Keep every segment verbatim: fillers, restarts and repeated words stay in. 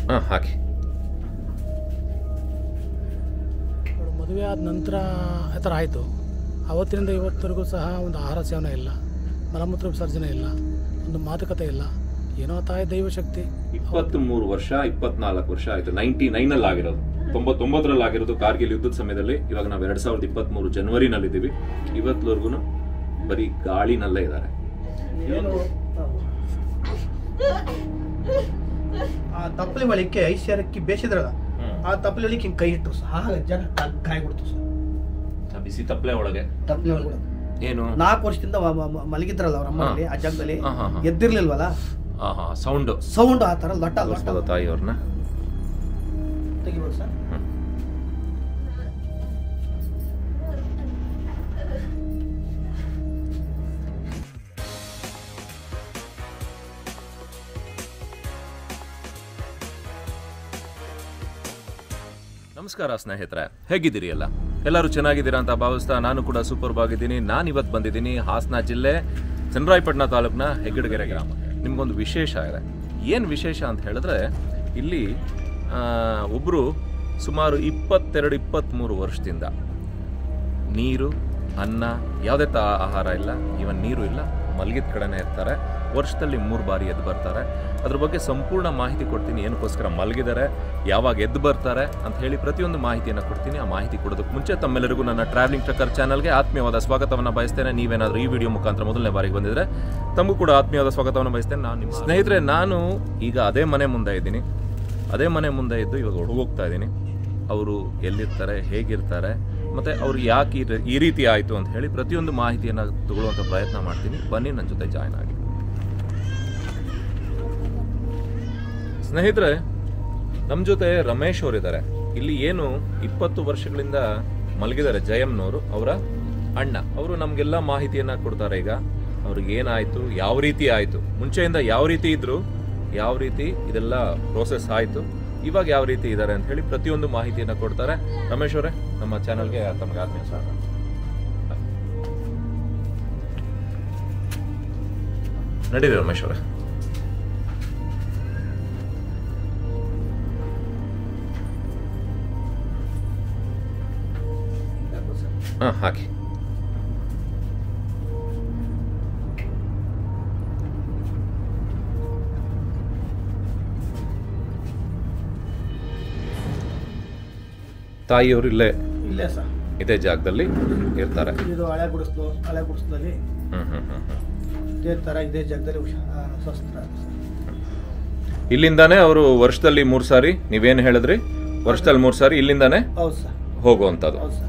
ಹಾಂ ಹಾಕಿ. ಮದುವೆ ಆದ ನಂತರ ಆ ಥರ ಆಯಿತು. ಅವತ್ತಿನಿಂದ ಇವತ್ತರೆಗೂ ಸಹ ಒಂದು ಆಹಾರ ಸೇವನೆ ಇಲ್ಲ, ಮಲಮೂತ್ರ ವಿಸರ್ಜನೆ ಇಲ್ಲ, ಒಂದು ಮಾತುಕತೆ ಇಲ್ಲ. ಏನೋ ತಾಯಿ ದೈವಶಕ್ತಿ. ಇಪ್ಪತ್ತ್ಮೂರು ವರ್ಷ ಇಪ್ಪತ್ನಾಲ್ಕು ವರ್ಷ ಆಯಿತು. ನೈಂಟಿ ನೈನಲ್ಲಿ ಆಗಿರೋದು, ತೊಂಬತ್ತೊಂಬತ್ತರಲ್ಲಿ ಆಗಿರೋದು ಕಾರ್ಗಿಲ್ ಯುದ್ಧದ ಸಮಯದಲ್ಲಿ. ಇವಾಗ ನಾವು ಎರಡು ಸಾವಿರದ ಇಪ್ಪತ್ತ್ಮೂರು ಜನವರಿನಲ್ಲಿದ್ದೀವಿ. ಇವತ್ತುವರೆಗೂ ಬರೀ ಗಾಳಿನಲ್ಲೇ ಇದ್ದಾರೆ. ಆ ತಪ್ಪಲಿ ಒಳಿಕೆ ಐಶ್ವರ್ಯಕ್ಕೆ ಬೇಸಿದ್ರಲ್ಲ, ಆ ತಪ್ಪಲಿ ಒಳಿಕೆ ಹಿಂಗೆ ಕೈ ಇಟ್ಟರು ಸಹ ಜನ ಕಾಯ್ಬಿಡ್ತು ಸರ್. ಬಿಸಿ ತಪ್ಪಲೆ ಒಳಗೆ ತಪ್ಪಲಿ ಒಳಗೆ ಏನು ನಾಲ್ಕು ವರ್ಷದಿಂದ ಮಲಗಿದ್ರಲ್ಲ ಅವ್ರ ಅಮ್ಮನಲ್ಲಿ ಆ ಜಾಗದಲ್ಲಿ ಎದ್ದಿರ್ಲಿಲ್ವಲ್ಲ, ಸೌಂಡ್ ಸೌಂಡ್ ಆ ತರ ಲಟ್ಟ ಲಟ್ಟ. ತಾಯಿಯವ್ರನ್ನ ತೆಗಿಬೋದು ಸರ್. ನಮಸ್ಕಾರ ಸ್ನೇಹಿತರೆ, ಹೇಗಿದ್ದೀರಿ? ಎಲ್ಲ ಎಲ್ಲರೂ ಚೆನ್ನಾಗಿದ್ದೀರಾ ಅಂತ ಭಾವಿಸ್ತಾ ನಾನು ಕೂಡ ಸೂಪರ್ ಆಗಿದ್ದೀನಿ. ನಾನು ಇವತ್ತು ಬಂದಿದ್ದೀನಿ ಹಾಸನ ಜಿಲ್ಲೆ ಚನ್ನರಾಯಪಟ್ಟಣ ತಾಲೂಕಿನ ಹೆಗ್ಗಡಗೆರೆ ಗ್ರಾಮ. ನಿಮಗೊಂದು ವಿಶೇಷ ಇದೆ. ಏನು ವಿಶೇಷ ಅಂತ ಹೇಳಿದ್ರೆ, ಇಲ್ಲಿ ಒಬ್ಬರು ಸುಮಾರು ಇಪ್ಪತ್ತೆರಡು ಇಪ್ಪತ್ತ್ಮೂರು ವರ್ಷದಿಂದ ನೀರು ಅನ್ನ ಯಾವುದೇ ತ ಆಹಾರ ಇಲ್ಲ, ಇವನ್ ನೀರು ಇಲ್ಲ, ಮಲಗಿದ ಕಡೆನೇ ಇರ್ತಾರೆ. ವರ್ಷದಲ್ಲಿ ಮೂರು ಬಾರಿ ಎದ್ದು ಬರ್ತಾರೆ. ಅದ್ರ ಬಗ್ಗೆ ಸಂಪೂರ್ಣ ಮಾಹಿತಿ ಕೊಡ್ತೀನಿ. ಏನಕ್ಕೋಸ್ಕರ ಮಲಗಿದ್ದಾರೆ, ಯಾವಾಗ ಎದ್ದು ಬರ್ತಾರೆ ಅಂತ ಹೇಳಿ ಪ್ರತಿಯೊಂದು ಮಾಹಿತಿಯನ್ನು ಕೊಡ್ತೀನಿ. ಆ ಮಾಹಿತಿ ಕೊಡೋದಕ್ಕೆ ಮುಂಚೆ ತಮ್ಮೆಲ್ಲರಿಗೂ ನನ್ನ ಟ್ರಾವೆಲಿಂಗ್ ಟ್ರಕ್ಕರ್ ಚಾನಲ್ಗೆ ಆತ್ಮೀಯವಾದ ಸ್ವಾಗತವನ್ನು ಬಯಸ್ತೇನೆ. ನೀವೇನಾದರೂ ಈ ವಿಡಿಯೋ ಮುಖಾಂತರ ಮೊದಲನೇ ಬಾರಿಗೆ ಬಂದಿದ್ರೆ ತಮಗೂ ಕೂಡ ಆತ್ಮೀಯವಾದ ಸ್ವಾಗತವನ್ನು ಬಯಸ್ತೇನೆ. ನಾನು ನಿಮ್ಮ ಸ್ನೇಹಿತರೆ, ನಾನು ಈಗ ಅದೇ ಮನೆ ಮುಂದೆ ಇದ್ದೀನಿ. ಅದೇ ಮನೆ ಮುಂದೆ ಇದ್ದು ಇವಾಗ ಹೋಗ್ತಾ ಇದ್ದೀನಿ. ಅವರು ಎಲ್ಲಿರ್ತಾರೆ, ಹೇಗಿರ್ತಾರೆ, ಮತ್ತು ಅವ್ರು ಯಾಕೆ ಈ ರೀತಿ ಆಯಿತು ಅಂತ ಹೇಳಿ ಪ್ರತಿಯೊಂದು ಮಾಹಿತಿಯನ್ನು ತಗೊಳ್ಳುವಂಥ ಪ್ರಯತ್ನ ಮಾಡ್ತೀನಿ. ಬನ್ನಿ, ನನ್ನ ಜೊತೆ ಜಾಯ್ನ್ ಆಗಿ. ಸ್ನೇಹಿತರೆ, ನಮ್ಮ ಜೊತೆ ರಮೇಶ್ ಅವರಿದ್ದಾರೆ. ಇಲ್ಲಿ ಏನು ಇಪ್ಪತ್ತು ವರ್ಷಗಳಿಂದ ಮಲಗಿದ್ದಾರೆ ಜಯಮ್ನವರು, ಅವರ ಅಣ್ಣ. ಅವರು ನಮಗೆಲ್ಲ ಮಾಹಿತಿಯನ್ನು ಕೊಡ್ತಾರೆ. ಈಗ ಅವ್ರಿಗೆ ಏನಾಯಿತು, ಯಾವ ರೀತಿ ಆಯಿತು, ಮುಂಚೆಯಿಂದ ಯಾವ ರೀತಿ ಇದ್ರು, ಯಾವ ರೀತಿ ಇದೆಲ್ಲ ಪ್ರೋಸೆಸ್ ಆಯಿತು, ಇವಾಗ ಯಾವ ರೀತಿ ಇದ್ದಾರೆ ಅಂತ ಹೇಳಿ ಪ್ರತಿಯೊಂದು ಮಾಹಿತಿಯನ್ನು ಕೊಡ್ತಾರೆ. ರಮೇಶ್ ಅವರೇ, ನಮ್ಮ ಚಾನಲ್ಗೆ ತಮಗೆ ಆತ್ಮೀಯ ಸ್ವಾಗತ. ನಡೀರಿ ರಮೇಶ್ ಅವರೇ. ಹಾಂ ಹಾಕಿ. ತಾಯಿಯವರು ಇಲ್ಲೇ ಇಲ್ಲೇ ಸರ್ ಇದೇ ಜಾಗದಲ್ಲಿ ಇರ್ತಾರೆ. ಇದು ಹಳೆ ಗುಡಿಸ್ಲು, ಹಳೆ ಗುಡಿಸ್ಲಲ್ಲಿ ಇದೇ ಥರ ಇದೇ ಜಾಗದಲ್ಲಿ ಶಸ್ತ್ರ. ಇಲ್ಲಿಂದಾನೇ ಅವರು ವರ್ಷದಲ್ಲಿ ಮೂರು ಸಾರಿ, ನೀವೇನು ಹೇಳಿದ್ರಿ, ವರ್ಷದಲ್ಲಿ ಮೂರು ಸಾರಿ ಇಲ್ಲಿಂದಾನೇ ಹೌದು ಸರ್ ಹೋಗುವಂಥದ್ದು. ಹೌದು ಸರ್.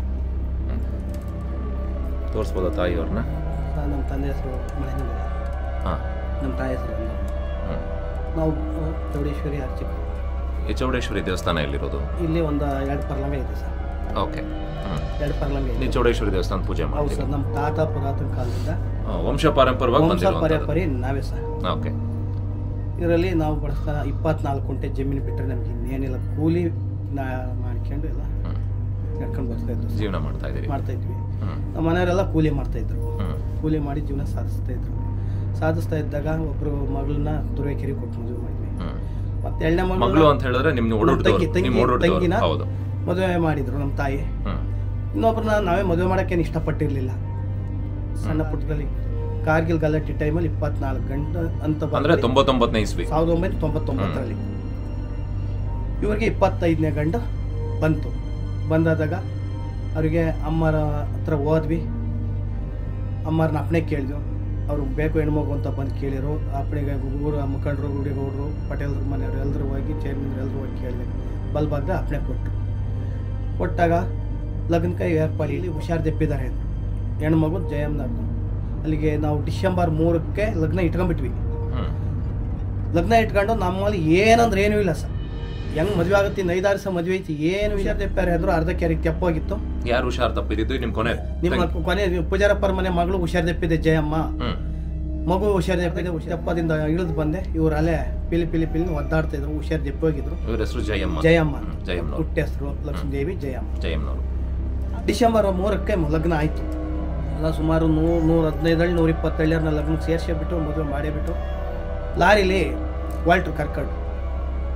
ತೋರಿಸ್ಬೋದಾ ತಾಯಿಯವ್ರನ್ನ? ನಮ್ಮ ತಂದೆ ಹೆಸರು ಮಹೇಂದ್ರ. ಹಾಂ, ನಮ್ಮ ತಾಯಿ ಹೆಸರು. ನಾವು ಚೌಡೇಶ್ವರಿ ಅರ್ಚಕರು. ಈ ಚೌಡೇಶ್ವರಿ ದೇವಸ್ಥಾನ ಎಲ್ಲಿರೋದು? ಇಲ್ಲಿ ಒಂದು ಎರಡು ಪರ್ಲಂಗ ಇದೆ ಸರ್. ಓಕೆ. ಎರಡು ಪರ್ಲಂಗ ಇದೆ. ನೀವು ಚೌಡೇಶ್ವರಿ ದೇವಸ್ಥಾನ ಪೂಜೆ ಹೌದು ಮಾಡ್ತೀವಿ? ಸರ್. ನಮ್ಮ ತಾತ ಪುರಾತನ ಕಾಲದಿಂದ ವಂಶ ಪಾರಂಪರ್ಯವಾಗಿ ವಂಶ ಪರಂಪರೆ ನಾವೇ ಸರ್. ಓಕೆ. ಇದರಲ್ಲಿ ನಾವು ಬಳಸ್ತಾ ಇಪ್ಪತ್ನಾಲ್ಕು ಗಂಟೆ ಜಮೀನು ಬಿಟ್ಟರೆ ನಮ್ಗೆ ಇನ್ನೇನಿಲ್ಲ. ಕೂಲಿ ನಾ ಮಾಡ್ಕೊಂಡು ಎಲ್ಲ ನಡ್ಕೊಂಡು ಬರ್ತಾ ಇದ್ರು, ಜೀವನ ಮಾಡ್ತಾ ಇದ್ದೀರಿ? ಮಾಡ್ತಾ ಇದ್ವಿ. ನಮ್ಮ ಮನೆಯವರೆಲ್ಲ ಕೂಲಿ ಮಾಡ್ತಾ ಇದ್ರು. ಕೂಲಿ ಮಾಡಿ ಜೀವನ ಸಾಧಿಸ್ತಾ ಇದ್ರು. ಸಾಧಿಸ್ತಾ ಇದ್ದಾಗ ಒಬ್ರು ಮಗಳನ್ನ ತುರುವೇಕೆರೆ ಕೊಟ್ಟು ಮದುವೆ ಮಾಡಿದ್ವಿ. ಮತ್ತೆ ಎರಡನೇ ಮಗಳು ಅಂತ ಹೇಳಿದ್ರೆ ನಿಮ್ಮ ತಂಗಿ ತಂಗಿನ ಹೌದು ಮದುವೆ ಮಾಡಿದ್ರು ನಮ್ಮ ತಾಯಿ. ಇನ್ನೊಬ್ರನ್ನ ನಾವೇ ಮದುವೆ ಮಾಡೋಕ್ಕೇನು ಇಷ್ಟಪಟ್ಟಿರ್ಲಿಲ್ಲ. ಸಣ್ಣ ಪುಟ್ಟದಲ್ಲಿ ಕಾರ್ಗಿಲ್ ಗಲಾಟೆ ಟೈಮಲ್ಲಿ ಇಪ್ಪತ್ನಾಲ್ಕು ಗಂಟೆ ಅಂತ ಅಂದ್ರೆ ತೊಂಬತ್ತೊಂಬತ್ತನೇ ಇಸ್ವಿ, ಸಾವಿರದ ಒಂಬೈನೂರ ತೊಂಬತ್ತೊಂಬತ್ತರಲ್ಲಿ ಇವ್ರಿಗೆ ಇಪ್ಪತ್ತೈದನೇ ಗಂಡು ಬಂತು. ಬಂದಾದಾಗ ಅವರಿಗೆ ಅಮ್ಮರ ಹತ್ರ ಹೋದ್ವಿ. ಅಮ್ಮರನ್ನ ಅಪ್ಪಣೆ ಕೇಳಿದ್ವು. ಅವರು ಬೇಕು ಹೆಣ್ಮಗು ಅಂತ ಬಂದು ಕೇಳಿರು. ಅಪ್ಪಣಿಗೆ ಊರ ಮುಖಂಡರು, ಗುಡಿಗೌಡರು, ಪಟೇಲ್ರ ಮನೆಯವರು ಎಲ್ಲರೂ ಹೋಗಿ, ಚೇರ್ಮನ್ ಎಲ್ಲರೂ ಹೋಗಿ ಕೇಳಿದೆ. ಬಲ್ಬಾಗ್ದ ಅಪ್ಪಣೆ ಕೊಟ್ಟರು. ಕೊಟ್ಟಾಗ ಲಗ್ನಕಾಯಿ ಏರ್ಪಾಡಿಯಲ್ಲಿ ಹುಷಾರು ತೆಪ್ಪಿದ್ದಾರೆ ಅಂದರು. ಹೆಣ್ಮಗು ಜಯಮ್ನವ್ರದ್ದು. ಅಲ್ಲಿಗೆ ನಾವು ಡಿಸೆಂಬರ್ ಮೂರಕ್ಕೆ ಲಗ್ನ ಇಟ್ಕೊಂಡ್ಬಿಟ್ವಿ. ಲಗ್ನ ಇಟ್ಕೊಂಡು ನಮ್ಮಲ್ಲಿ ಏನಂದ್ರೆ ಏನೂ ಇಲ್ಲ ಸರ್. ಹೆಂಗ್ ಮದುವೆ ಆಗುತ್ತೆ, ಇನ್ನು ಐದಾರು ಸಹ ಮದುವೆ ಐತಿ, ಏನು ಹುಷಾರು ತೆಪ್ಪಾರೆ ಅಂದ್ರು. ಅರ್ಧ ಕ್ಯಾರಿಗೆ ತೆಪ್ಪೋಗಿತ್ತು. ಯಾರು ಹುಷಾರು ತಪ್ಪಿದ್ದು? ನಿಮ್ಮ ಕೊನೆ ನಿಮ್ಮ ಕೊನೆ ಪೂಜಾರಪ್ಪರ ಮನೆ ಮಗಳು ಹುಷಾರು ತೆಪ್ಪಿದೆ ಜಯಮ್ಮ. ಮಗು ಹುಷಾರು ತೆಪ್ಪಿದೆ. ತೆಪ್ಪದಿಂದ ಇಳಿದು ಬಂದೆ. ಇವ್ರು ಅಲ್ಲೇ ಪಿಲಿ ಪಿಲಿ ಪಿಲಿ ಒದ್ದಾಡ್ತಾ ಇದ್ರು. ಹುಷಾರು ತೆಪ್ಪೋಗಿದ್ರು. ಇವ್ರ ಹೆಸರು ಜಯಮ್ಮ. ಜಯಮ್ಮ ಜಯಮ್ಮ ಹುಟ್ಟ ಹೆಸರು ಲಕ್ಷ್ಮೀದೇವಿ ಜಯಮ್ಮ. ಜಯಮ್ಮನವರು. ಡಿಸೆಂಬರ್ ಮೂರಕ್ಕೆ ಲಗ್ನ ಆಯ್ತು. ಎಲ್ಲ ಸುಮಾರು ನೂರು ನೂರ ಹದಿನೈದಳ್ಳಿ ನೂರ ಇಪ್ಪತ್ತೇಳರನ್ನ ಲಗ್ನಕ್ಕೆ ಸೇರಿಸಿಬಿಟ್ಟು ಮದುವೆ ಮಾಡಿಬಿಟ್ಟು ಲಾರಿಲಿ ವಾಲ್ಟ್ರು ಕರ್ಕೊಂಡು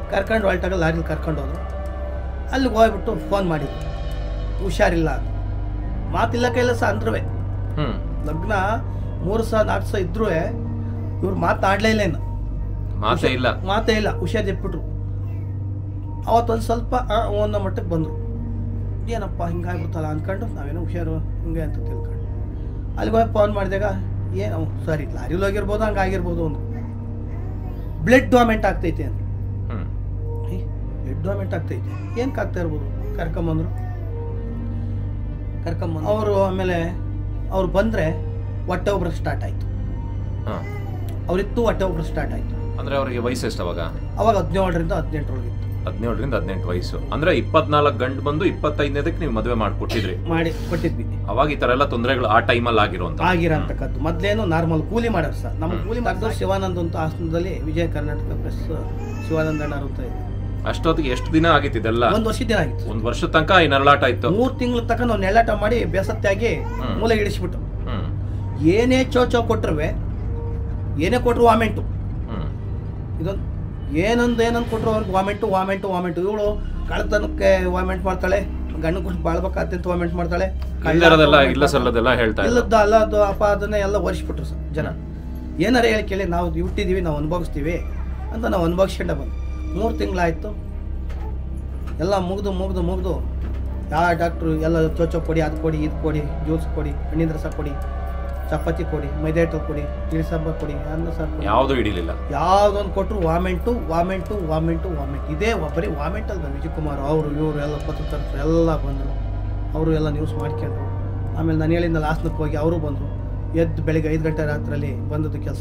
ಕರ್ಕೊಂಡು ಹೊಲ್ಟಾಗ ಲಾರಿಲಿ ಕರ್ಕೊಂಡು ಹೋದ್ರು. ಅಲ್ಲಿಗೆ ಹೋಗ್ಬಿಟ್ಟು ಫೋನ್ ಮಾಡಿದ್ರು, ಹುಷಾರಿಲ್ಲ ಅಂತ. ಮಾತಿಲ್ಲ ಕೈಲ ಸಹ ಅಂದ್ರೂ ಹ್ಮ್ ಲಗ್ನ ಮೂರು ಸಹ ನಾಲ್ಕು ಸಹ ಇದ್ರೂ ಇವ್ರು ಮಾತಾಡ್ಲೇ ಇಲ್ಲ, ಇನ್ನು ಮಾತೇ ಇಲ್ಲ ಮಾತೇ ಇಲ್ಲ, ಹುಷಾರು ಇಟ್ಬಿಟ್ರು. ಅವತ್ತೊಂದು ಸ್ವಲ್ಪ ಒಂದು ಮಟ್ಟಕ್ಕೆ ಬಂದರು. ಏನಪ್ಪ ಹಿಂಗಾಗ್ಬಿಡ್ತಲ್ಲ ಅಂದ್ಕೊಂಡು ನಾವೇನೋ ಹುಷಾರು ಹಿಂಗೆ ಅಂತ ತಿಳ್ಕೊಂಡು ಅಲ್ಲಿಗೆ ಹೋಗಿ ಫೋನ್ ಮಾಡಿದಾಗ ಏನು ಸರಿ ಲಾರಿಲಿ ಹೋಗಿರ್ಬೋದು, ಹಂಗೆ ಆಗಿರ್ಬೋದು. ಒಂದು ಬ್ಲಡ್ ಡಾಮೆಂಟ್ ಆಗ್ತೈತೆ ಅಂತ, ಬ್ಲಡ್ ಡಾಮೆಂಟ್ ಆಗ್ತೈತೆ ಏನಕ್ಕೆ ಆಗ್ತಾ ಇರ್ಬೋದು. ಕರ್ಕೊಂಬಂದರು ಕರ್ಕೊಂಬಂದು ಅವರು ಆಮೇಲೆ ಅವ್ರು ಬಂದರೆ ಹೊಟ್ಟೆ ಒಬ್ಬರು ಸ್ಟಾರ್ಟ್ ಆಯಿತು. ಅವರಿತ್ತು ಹೊಟ್ಟೆ ಒಬ್ಬರು ಸ್ಟಾರ್ಟ್ ಆಯಿತು. ಅಂದ್ರೆ ಅವರಿಗೆ ವಯಸ್ಸು ಎಷ್ಟು ಅವಾಗ? ಅವಾಗ ಹದಿನೇಳರಿಂದ ಹದಿನೆಂಟರೊಳಗಿತ್ತು. ಹದಿನೇಳರಿಂದ ಹದಿನೆಂಟು ವಯಸ್ಸು ಅಂದ್ರೆ ಇಪ್ಪತ್ನಾಲ್ಕು ಗಂಟು ಬಂದು ಇಪ್ಪತ್ತೈದನೇದಕ್ಕೆ ನೀವು ಮದುವೆ ಮಾಡಿಕೊಟ್ಟಿದ್ರಿ. ಮಾಡಿ ಕೊಟ್ಟಿದ್ವಿ. ಅವಾಗ ಈ ತರ ಎಲ್ಲ ತೊಂದರೆಗಳು ಆ ಟೈಮಲ್ಲಿ ಆಗಿರುವಂತ ಆಗಿರೋಂತಕ್ಕದ್ದು. ಮೊದಲೇನು ನಾರ್ಮಲ್ ಕೂಲಿ ಮಾಡೋರು ಸರ್. ನಮ್ಮ ಕೂಲಿ ಮಾಡಿದ್ರು ಶಿವಾನಂದ್ ಅಂತ ಆಶ್ರಮದಲ್ಲಿ ವಿಜಯ ಕರ್ನಾಟಕ ಪ್ರೆಸ್ ಶಿವಾನಂದ ಅಣ್ಣರು ಅಂತ ಇದೆ. ಅಷ್ಟೊತ್ತಿಗೆ ಎಷ್ಟು ದಿನ ಆಗಿತ್ತು ಇದೆಲ್ಲ? ಒಂದು ವರ್ಷದ ದಿನ ಆಗಿತ್ತು. ಒಂದು ವರ್ಷದ ತನಕ ಈ ನರಳಾಟ ಇತ್ತು. ಮೂರು ತಿಂಗಳ ತನಕ ನಾವು ನೆರಳಾಟ ಮಾಡಿ ಬೇಸತ್ತಾಗಿ ಮೂಲೆ ಇಳಿಸ್ಬಿಟ್ಟು ಏನೇ ಚೋ ಚೋ ಕೊಟ್ರುವೆ, ಏನೇ ಕೊಟ್ರು ವಾಮೆಂಟು. ಇದೊಂದು ಏನೊಂದು ಏನಂದು ಕೊಟ್ಟರು ಅವ್ರಿಗೆ ವಾಮೆಂಟು ವಾಮೆಂಟು ವಾಮೆಂಟು. ಇವಳು ಕಳ್ತನಕ್ಕೆ ವಾಮೆಂಟ್ ಮಾಡ್ತಾಳೆ, ಗಂಡು ಕೊಟ್ಟು ಬಾಳ್ಬೇಕಾದಂತ ವಾಮೆಂಟ್ ಮಾಡ್ತಾಳೆ. ಇಲ್ಲದ ಅಲ್ಲ ಅದು ಅಪ ಅದನ್ನೇ ಎಲ್ಲ ಒರೆಸ್ಬಿಟ್ರು ಸರ್ ಜನ. ಏನಾರ ಹೇಳಿ ಕೇಳಿ ನಾವು ಹುಟ್ಟಿದೀವಿ, ನಾವು ಅನುಭವಿಸ್ತೀವಿ ಅಂತ ನಾವು ಅನುಭವಿಸ್ಕೊಂಡೆ ಬಂದು ಮೂರು ತಿಂಗಳಾಯ್ತು. ಎಲ್ಲ ಮುಗಿದು ಮುಗಿದು ಮುಗಿದು ಯಾವ ಡಾಕ್ಟ್ರು ಎಲ್ಲ ಚೋಚೋ ಕೊಡಿ, ಅದು ಕೊಡಿ, ಇದು ಕೊಡಿ, ಜ್ಯೂಸ್ ಕೊಡಿ, ಹಣ್ಣಿನ ರಸ ಕೊಡಿ, ಚಪಾತಿ ಕೊಡಿ, ಮೈದಾ ಹಿಟ್ಟು ಕೊಡಿ, ತಿಳಿ ಸಾಂಬಾರು ಕೊಡಿ, ಅನ್ನ ಸಾರು ಕೊಡಿ, ಯಾವುದು ಹಿಡಿಲಿಲ್ಲ. ಯಾವುದೊಂದು ಕೊಟ್ಟರು ವಾಮೆಂಟು ವಾಮೆಂಟು ವಾಮೆಂಟು ವಾಮೆಂಟ್. ಇದೇ ಒಬ್ಬರಿ ವಾಮೆಂಟ್ ಅಲ್ಲ. ವಿಜಯ್ ಕುಮಾರ್ ಅವರು ಇವರು ಎಲ್ಲ ಪತ್ರಕರ್ತರು ಎಲ್ಲ ಬಂದರು. ಅವರು ಎಲ್ಲ ನ್ಯೂಸ್ ಮಾಡ್ಕೊಂಡ್ರು. ಆಮೇಲೆ ನಾನು ಹೇಳಿದ್ನ ಲಾಸ್ಟ್ನಕ್ಕೆ ಹೋಗಿ ಅವರು ಬಂದರು. ಎದ್ದು ಬೆಳಗ್ಗೆ ಐದು ಗಂಟೆ ರಾತ್ರಿಯಲ್ಲಿ ಬಂದದ್ದು ಕೆಲಸ.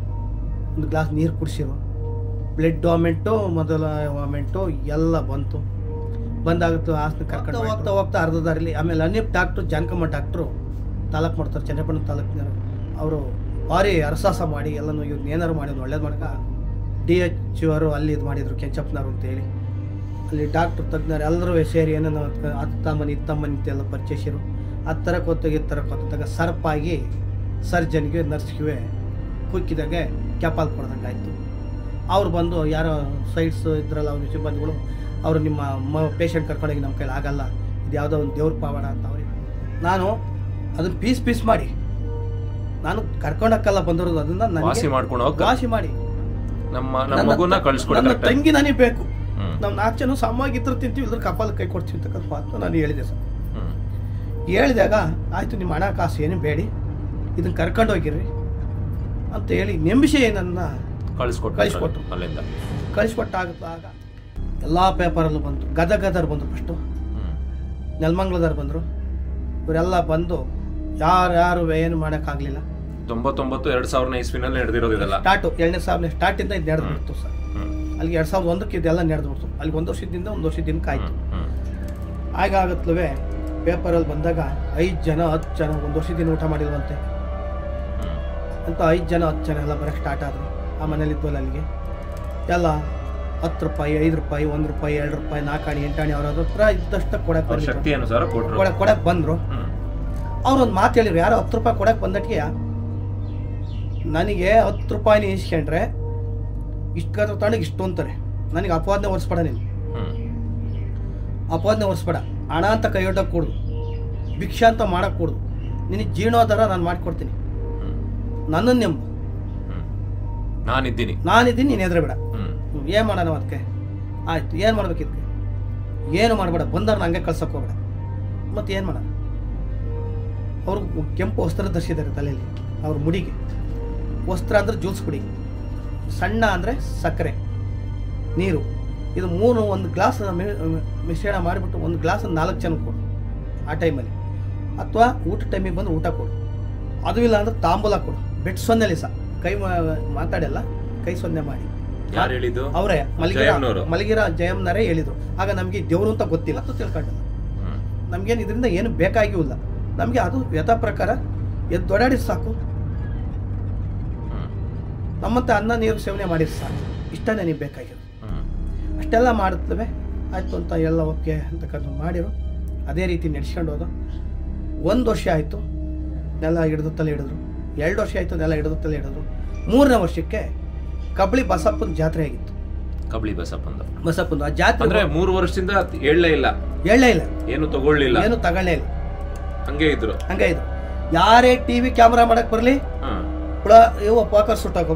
ಒಂದು ಗ್ಲಾಸ್ ನೀರು ಕುಡಿಸಿರು. ಬ್ಲಡ್ ವಾಮೆಂಟು ಮೊದಲ ವಾಮೆಂಟು ಎಲ್ಲ ಬಂತು. ಬಂದಾಗುತ್ತೆ ಹಾಸ್ಪಿಟಲ್ ಕರ್ಕೊಂಡು ಹೋಗ್ತಾ ಹೋಗ್ತಾ ಅರ್ಧ ದಾರಿಲಿ ಆಮೇಲೆ ಅನೀಪ್ ಡಾಕ್ಟ್ರು, ಜಾನಕಮ್ಮ ಡಾಕ್ಟ್ರು ತಾಲೂಕು ಮಾಡ್ತಾರೆ, ಚನ್ನಪಟ್ಟಣ ತಾಲೂಕಿನವರು. ಅವರು ಭಾರಿ ಅರಸಾಸ ಮಾಡಿ ಎಲ್ಲನೂ ಇವ್ರನ್ನ ಏನಾರು ಮಾಡಿದ್ರು ಒಳ್ಳೇದು ಮಾಡಕ ಡಿ ಎಚ್ ಅವರು ಅಲ್ಲಿ ಇದು ಮಾಡಿದರು, ಕೆಂಚಪ್ಪನವರು ಅಂತೇಳಿ. ಅಲ್ಲಿ ಡಾಕ್ಟ್ರು ತಜ್ಞರು ಎಲ್ಲರೂ ಸೇರಿ ಏನೇನೋ ಅದು ತಮ್ಮನಿ ಇದು ತಮ್ಮನಿ ಅಂತೆಲ್ಲ ಪರಿಚಯಿಸಿರು. ಅದು ಥರಕ್ಕೆ ಹೊತ್ತಾಗ ಇದು ಥರಕ್ಕೆ ಹೊತ್ತಾಗ ಸರ್ಪಾಗಿ ಸರ್ಜನ್ಗೆ ನರ್ಸ್ಗೆ ಕುಕ್ಕಿದಾಗೆ ಕ್ಯಾಪಾಲ್ ಕೊಡ್ದಂಗೆ ಆಯಿತು. ಅವ್ರು ಬಂದು ಯಾರೋ ಸೈಡ್ಸ್ ಇದ್ರಲ್ಲ ಅವ್ರ ಸಿಬ್ಬಂದಿಗಳು, ಅವರು ನಿಮ್ಮ ಮ ಪೇಷಂಟ್ ಕರ್ಕೊಂಡೋಗಿ ನಮ್ಮ ಕೈಲಿ ಆಗಲ್ಲ, ಇದು ಯಾವುದೋ ಒಂದು ದೇವ್ರ ಪಾವಡ ಅಂತ ಅವ್ರಿಗೆ. ನಾನು ಅದನ್ನ ಪೀಸ್ ಪೀಸ್ ಮಾಡಿ ನಾನು ಕರ್ಕೊಂಡಕ್ಕಲ್ಲ ಬಂದಿರೋದು, ಅದನ್ನ ವಾಸಿ ಮಾಡ್ಕೊಂಡು ಹೋಗಿ ವಾಸಿ ಮಾಡಿ ನಮ್ಮ ನಮ್ಮ ಮಗುನ ಕಳಿಸ್ಕೊಡಿ. ನನ್ನ ತಂಗಿ ನನಗೆ ಬೇಕು. ನಾವು ನಾಲ್ಕು ಜನ ಸಮಾಗಿತ್ರ ತಿಂತೀವಿ, ಇದ್ರ ಕಪಾಲ ಕೈ ಕೊಡ್ತೀವಿ ಅಂತಕ್ಕಂಥ ಮಾತು ನಾನು ಹೇಳಿದೆ ಸರ್. ಹೇಳಿದಾಗ ಆಯಿತು, ನಿಮ್ಮ ಹಣ ಕಾಸು ಏನು ಬೇಡಿ, ಇದನ್ನ ಕರ್ಕೊಂಡು ಹೋಗಿರ್ರಿ ಅಂತ ಹೇಳಿ ನೆಂಬಿಸಿ ನನ್ನ ಕಳಿಸ್ಕೊಟ್ಟು ಕಳಿಸ್ಕೊಟ್ಟು ಅಲ್ಲಿಂದ ಕಳಿಸ್ಕೊಟ್ಟಾಗ ಎಲ್ಲ ಪೇಪರಲ್ಲೂ ಬಂತು. ಗದಗದವ್ರು ಬಂದರು, ಫಸ್ಟು ನೆಲಮಂಗ್ಲದವ್ರು ಬಂದರು. ಇವರೆಲ್ಲ ಬಂದು ಯಾರು ಯಾರು ಏನು ಮಾಡೋಕ್ಕಾಗಲಿಲ್ಲ. ತೊಂಬತ್ತೊಂಬತ್ತು ಎರಡು ಸಾವಿರದ ಇಸ್ವಿನಲ್ಲಿ ನಡೆದಿರೋದು ಇದೆಲ್ಲ ಸ್ಟಾರ್ಟು ಎರಡನೇ ಸಾವಿರ ಸ್ಟಾರ್ಟಿಂದ ಇದು ನಡೆದು ಬಿಡ್ತು ಸರ್. ಅಲ್ಲಿಗೆ ಎರಡು ಸಾವಿರದ ಒಂದಕ್ಕೆ ಇದೆಲ್ಲ ನಡೆದು ಬಿಡ್ತು. ಅಲ್ಲಿಗೆ ಒಂದು ವರ್ಷದಿಂದ ಒಂದು ವರ್ಷದ ದಿನಕ್ಕೆ ಆಯಿತು. ಹಾಗಾಗತ್ಲವೇ ಪೇಪರಲ್ಲಿ ಬಂದಾಗ ಐದು ಜನ ಹತ್ತು ಜನ ಒಂದು ವರ್ಷದ ದಿನ ಊಟ ಮಾಡಿಲ್ವಂತೆ ಅಂತ ಐದು ಜನ ಹತ್ತು ಜನ ಎಲ್ಲ ಬರೋಕ್ಕೆ ಸ್ಟಾರ್ಟ್ ಆದರು. ಆ ಮನೇಲಿ ಇದ್ವಲ್ಲ ಅಲ್ಲಿಗೆ ಎಲ್ಲ ಹತ್ತು ರೂಪಾಯಿ, ಐದು ರೂಪಾಯಿ, ಒಂದು ರೂಪಾಯಿ, ಎರಡು ರೂಪಾಯಿ, ನಾಲ್ಕಾಣಿ, ಎಂಟಾಣಿ ಅವ್ರ ಹತ್ರ ಇದ್ದಷ್ಟು ಕೊಡಕ್ಕೆ ಕೊಡಕ್ಕೆ ಕೊಡಕ್ಕೆ ಬಂದರು. ಅವ್ರೊಂದು ಮಾತು ಹೇಳಿದ್ರು, ಯಾರೋ ಹತ್ತು ರೂಪಾಯಿ ಕೊಡಕ್ಕೆ ಬಂದಟ್ಟಿಗೆ ನನಗೆ ಹತ್ತು ರೂಪಾಯಿನ ಇಸ್ಕೊಂಡ್ರೆ ಇಷ್ಟು ಕತ್ರ ತಗೊಂಡು ಇಷ್ಟು ಅಂತಾರೆ. ನನಗೆ ಅಪವಾದನೆ ಒರೆಸ್ಬೇಡ, ನೀನು ಅಪವಾದನೆ ಒರೆಸ್ಬೇಡ. ಹಣ ಅಂತ ಕೈ ಹೊಡ್ಡಕ್ಕೆ ಕೊಡು, ಭಿಕ್ಷೆ ಅಂತ ಮಾಡಕ್ಕೆ ಕೊಡು, ನಿನಗೆ ಜೀರ್ಣೋದ್ಧಾರ ನಾನು ಮಾಡಿಕೊಡ್ತೀನಿ, ನನ್ನನ್ನು ನೆಂಬು, ನಾನಿದ್ದೀನಿ ನಾನಿದ್ದೀನಿ ನೀನು ಎದುರು ಬೇಡ. ಏನು ಮಾಡೋಣ ಅದಕ್ಕೆ? ಆಯ್ತು, ಏನು ಮಾಡ್ಬೇಕಿದ್ಕೆ? ಏನು ಮಾಡಬೇಡ, ಬಂದವ್ರನ್ನ ಹಂಗೆ ಕಳ್ಸಕ್ಕೆ ಹೋಗ್ಬೇಡ. ಮತ್ತು ಏನು ಮಾಡೋಣ? ಅವರು ಕೆಂಪು ವಸ್ತ್ರ ಧರಿಸಿದ್ದಾರೆ ತಲೆಯಲ್ಲಿ, ಅವ್ರ ಮುಡಿಗೆ. ವಸ್ತ್ರ ಅಂದರೆ ಜ್ಯೂಸ್ ಕುಡಿ, ಸಣ್ಣ ಅಂದರೆ ಸಕ್ಕರೆ, ನೀರು, ಇದು ಮೂರು ಒಂದು ಗ್ಲಾಸ್ ಮಿಶ್ರಣ ಮಾಡಿಬಿಟ್ಟು ಒಂದು ಗ್ಲಾಸ್ ನಾಲ್ಕು ಜನ ಕೊಡು ಆ ಟೈಮಲ್ಲಿ. ಅಥವಾ ಊಟ ಟೈಮಿಗೆ ಬಂದು ಊಟ ಕೊಡು. ಅದು ಇಲ್ಲ ಅಂದರೆ ತಾಂಬೂಲ ಕೊಡು. ಬೆಟ್ ಸೊನ್ನೆಲಿ ಸಹ ಕೈ ಮಾತಾಡಲ್ಲ, ಕೈ ಸೊನ್ನೆ ಮಾಡಿ. ಯಾರು ಹೇಳಿದ್ದು? ಅವರೇ ಮಲಗಿರ ಮಲಗಿರ ಜಯಮ್ನರೇ ಹೇಳಿದ್ರು. ಆಗ ನಮಗೆ ದೇವರು ಅಂತ ಗೊತ್ತಿಲ್ಲ ಅಂತ ತಿಳ್ಕೊಂಡಲ್ಲ. ನಮಗೇನು ಇದರಿಂದ ಏನು ಬೇಕಾಗಿಲ್ಲ. ನಮಗೆ ಅದು ಯಥಾ ಪ್ರಕಾರ ಎದ್ದು ಓಡಾಡಿ ಸಾಕು, ನಮ್ಮಂತೆ ಅನ್ನ ನೀರು ಸೇವನೆ ಮಾಡಿದ ಸಾಕು, ಇಷ್ಟೇ ನನಗೆ ಬೇಕಾಗಿರೋದು. ಅಷ್ಟೆಲ್ಲ ಮಾಡುತ್ತವೆ. ಆಯಿತು ಅಂತ ಎಲ್ಲ ಓಕೆ ಅಂತಕ್ಕಂಥ ಮಾಡಿರು. ಅದೇ ರೀತಿ ನಡೆಸ್ಕೊಂಡು ಹೋದು. ಒಂದು ವರ್ಷ ಆಯಿತು, ನೆಲ ಹಿಡಿದು ತಲೆ ಹಿಡಿದ್ರು. ಎರಡು ವರ್ಷ ಆಯಿತು, ನೆಲ ಹಿಡಿದು ತಲೆ ಹಿಡಿದ್ರು. ಮೂರನೇ ವರ್ಷಕ್ಕೆ ಕಬಳಿ ಬಸಪ್ಪನ ಜಾತ್ರೆ ಆಗಿತ್ತು. ಕಬಳಿ ಬಸಪ್ಪಂದು ಬಸಪ್ಪಂದು ಆ ಜಾತ್ರೆ ಅಂದ್ರೆ ಮೂರು ವರ್ಷದಿಂದ ಹೇಳಲೇ ಇಲ್ಲ ಹೇಳೇ ಇಲ್ಲ, ಏನು ತಗೊಳ್ಳಿಲ್ಲ, ಏನು ತಗೊಳ್ಳೇ ಇಲ್ಲ, ಹಂಗೆ ಇದ್ರು ಹಂಗೆ ಇದ್ರು. ಯಾರೇ ಟಿವಿ ಕ್ಯಾಮ್ರಾ ಮಾಡಕ್ ಬರ್ಲಿ ಕೂಡ ಇವ ಪಾಕರ್ ಸುಟ್ಟಾಕೋ,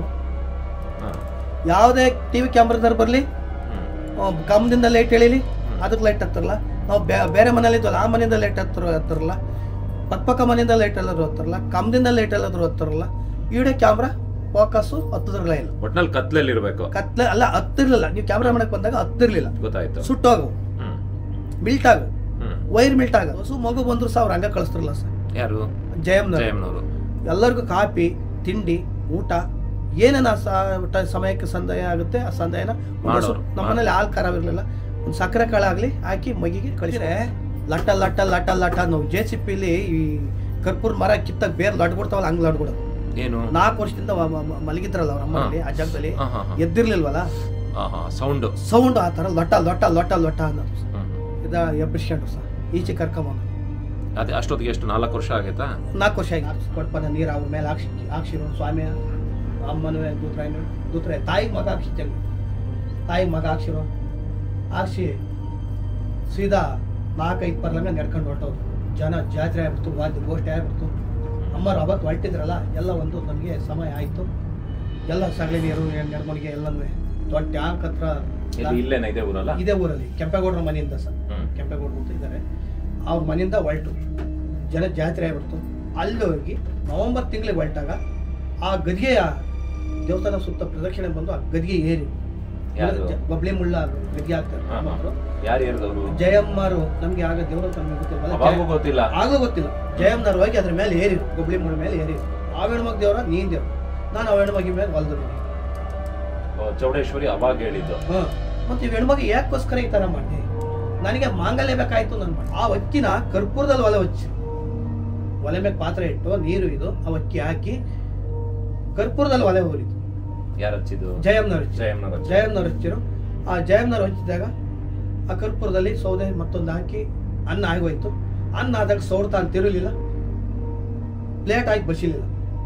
ಯಾವುದೇ ಟಿವಿ ಕ್ಯಾಮ್ರಾದವ್ರು ಬರ್ಲಿ ಕಮ್ಮದಿಂದ ಲೈಟ್ ಎಳೀಲಿ ಅದಕ್ಕೆ ಲೈಟ್ ಹತ್ತಾರಲ್ಲ. ನಾವು ಬೇರೆ ಮನೇಲಿ ಇದ್ವಲ್ಲ ಆ ಮನೆಯಿಂದ ಲೈಟ್ ಹತ್ತಾರ ಹತ್ತಾರಲ್ಲ, ಪಕ್ಕ ಪಕ್ಕ ಮನೆಯಿಂದ ಲೈಟ್ ಎಲ್ಲಾದ್ರು ಹತ್ತಾರಲ್ಲ, ಕಮ್ಮದಿಂದ ಲೈಟ್ ಎಲ್ಲಾದ್ರು ಹತ್ತಾರಲ್ಲ. ಈಡೆ ಕ್ಯಾಮ್ರಾ ಫೋಕಸ್ ಹತ್ತದ್ರಲ್ಲ ಇಲ್ಲ, ಒಟ್ನಲ್ಲಿ ಕತ್ಲಲ್ಲಿ ಇರ್ಬೇಕು. ಕತ್ಲೆ ಅಲ್ಲ ಹತ್ತಿರ್ಲಿಲ್ಲ, ನೀವು ಕ್ಯಾಮ್ರಾ ಮಾಡಕ್ ಬಂದಾಗ ಹತ್ತಿರ್ಲಿಲ್ಲ, ಗೊತ್ತಾಯ್ತು. ಸುಟ್ಟೋಗು, ಮಿಲ್ಟ್ ಆಗು, ವೈರ್ ಮಿಲ್ಟ್ ಆಗ. ಹೊಸ ಮಗು ಬಂದ್ರು ಸಹ ಅವ್ರು ಹಂಗ ಕಳಿಸ್ತಾರಲ್ಲ ಸರ್. ಯಾರು? ಜಯಮ್ನವರು. ಎಲ್ಲರಿಗೂ ಕಾಫಿ ತಿಂಡಿ ಊಟ ಏನೇನ ಸಮಯಕ್ಕೆ ಸಂದಾಯ ಆಗುತ್ತೆ ಆ ಸಂದಾಯನ ನಮ್ಮನೇಲಿ ಹಾಲು ಖರಾಬ್ ಇರಲಿಲ್ಲ, ಒಂದು ಸಕ್ಕರೆ ಕಾಳಾಗ್ಲಿ ಹಾಕಿ ಮಗಿಗೆ ಕಳಿಸಿದ್ರೆ ಲಟ್ಟ ಲಟ್ಟ ಲಟ್ಟ ಲಟ್ಟ ನಾವು ಜೆ ಸಿ ಪಿಲಿ ಈ ಕರ್ಪೂರ್ ಮರ ಕಿತ್ತಾಗ ಬೇರೆ ಲಡ್ಕೊಡ್ತಾವಲ್ಲ ಹಂಗ್ ಲಡ್ಕೊಡೋದು. ಏನು ನಾಲ್ಕು ವರ್ಷದಿಂದ ಮಲಗಿದ್ರಲ್ಲ ಅವ್ರ ಅಮ್ಮನಲ್ಲಿ ಆ ಜಾಗದಲ್ಲಿ ಎದ್ದಿರ್ಲಿಲ್ವಲ್ಲ, ಸೌಂಡ್ ಸೌಂಡ್ ಆ ತರ ಲೊಟ್ಟ ಲೊಟ್ಟ ಲೊಟ್ಟ ಲೊಟ್ಟ ಅನ್ನೋದು ಇದ ಎಬ್ಬಿಸ್ಕೊಂಡು ಸಹ ಈಚೆ ಕರ್ಕೊಂಬಂದು. ಅದೇ ಅಷ್ಟೊತ್ತಿಗೆ ಎಷ್ಟು ನಾಲ್ಕು ವರ್ಷ ಆಗೈತಾ? ನಾಲ್ಕು ವರ್ಷ ಆಗಿತ್ತು. ಕೊಡ್ಪನ ನೀರು ಅವ್ರ ಮೇಲೆ ಹಾಕ್ಸಿ ಹಾಕ್ಸಿರೋ ಸ್ವಾಮಿ ಅಮ್ಮನವೇ ದೂತ್ರ ದೂತ್ರ ತಾಯಿಗೆ ಮಗ ಹಾಕ್ಸಿದ್ದೆ, ತಾಯಿಗೆ ಮಗ ಹಾಕ್ಸಿರೋ ಹಾಕ್ಸಿ ಸೀದಾ ನಾಲ್ಕೈದು ಪರ್ಲಂಗ ನಡ್ಕೊಂಡು ಹೊರಟೋದು. ಜನ ಜಾತ್ರೆ ಆಗ್ಬಿಡ್ತು, ವಾದ್ಯ ಗೋಷ್ಠಿ ಆಗ್ಬಿಡ್ತು. ಅಮ್ಮರು ಅವತ್ತು ಹೊರಟಿದ್ರಲ್ಲ ಎಲ್ಲ ಒಂದು ನಮಗೆ ಸಮಯ ಆಯಿತು. ಎಲ್ಲ ಸಗಳಿ ನೀರು ನೆಡ್ಮಣಿಗೆ ಎಲ್ಲನೂ ದೊಡ್ಡ ಟ್ಯಾಂಕ್ ಹತ್ರ ಇಲ್ಲೇನ ಇದೇ ಊರಲ್ಲ, ಇದೇ ಊರಲ್ಲಿ ಕೆಂಪೇಗೌಡರ ಮನೆಯಿಂದ ಸರ್, ಕೆಂಪೇಗೌಡರು ಅಂತ ಇದ್ದಾರೆ ಅವ್ರ ಮನೆಯಿಂದ ಹೊರಟು ಜನ ಜಾತ್ರೆ ಆಗ್ಬಿಡ್ತು. ಅಲ್ಲಿ ಹೋಗಿ ನವೆಂಬರ್ ತಿಂಗಳಿಗೆ ಹೊರಟಾಗ ಆ ಗದಿಗೆಯ ದೇವಸ್ಥಾನ ಸುತ್ತ ಪ್ರದಕ್ಷಿಣೆ ಬಂದು ಆ ಗದಿಗೆ ಏರಿ ಬಬ್ಲಿ ಮುಳ್ಳ ಗದಿಗೆ ಆಗ್ತಾರೆ. ಜಯಮ್ಮರು ನಮ್ಗೆ ಆಗ ದೇವರು ಅಂತ ನಮ್ಗೆ ಗೊತ್ತಿಲ್ಲ, ಆಗಲೂ ಗೊತ್ತಿಲ್ಲ. ಜಯಮ್ಮನವ್ರು ಹೋಗಿ ಅದ್ರ ಮೇಲೆ ಏರಿರು, ಗಬ್ಲಿ ಮುಳ್ಳ ಮೇಲೆ ಏರಿರು. ಆ ಹೆಣ್ಮಗ್ ದೇವ್ರ ನೀನ್ ದೇವ್ರ, ನಾನು ಆ ಹೆಣ್ಮಗಿ ಮೇಲೆ ಹೊಲ್ದು ಚೌಡೇಶ್ವರಿ ಅವಾಗ ಹೇಳಿದ್ದು. ಹ ಮತ್ತೆ ಈ ಹೆಣ್ಮಗಿ ಯಾಕೋಸ್ಕರ ಈ ತರ ಮಾಡಿ ನನಗೆ ಮಾಂಗಲ್ಯ ಬೇಕಾಯ್ತು. ನನ್ ಆ ಅಕ್ಕಿನ ಕರ್ಪೂರದಲ್ಲಿ ಒಲೆ ಹಚ್ಚಿ ಒಲೆ ಮೇಲೆ ಪಾತ್ರೆ ಇಟ್ಟು ನೀರು ಇದು ಆ ಅಕ್ಕಿ ಹಾಕಿ ಕರ್ಪೂರದಲ್ಲಿ ಒಲೆ ಹೋರಿತು. ಯಾರು ಹಚ್ಚಿದ್ದು? ಜಯಮ್ನವ್ರು ಜಯಮ್ನವ್ರು ಜಯಮ್ನವ್ರು ಹಚ್ಚಿರು. ಆ ಜಯಮ್ನವ್ರು ಹಚ್ಚಿದಾಗ ಆ ಕರ್ಪೂರದಲ್ಲಿ ಸೌದೆ ಮತ್ತೊಂದು ಹಾಕಿ ಅನ್ನ ಆಗೋಯ್ತು. ಅನ್ನ ಆದಾಗ ಸೌಡ್ತಾ ಅಂತ ತಿರುಲಿಲ್ಲ, ಪ್ಲೇಟ್ ಹಾಕಿ ಬಸಿಲಿಲ್ಲ.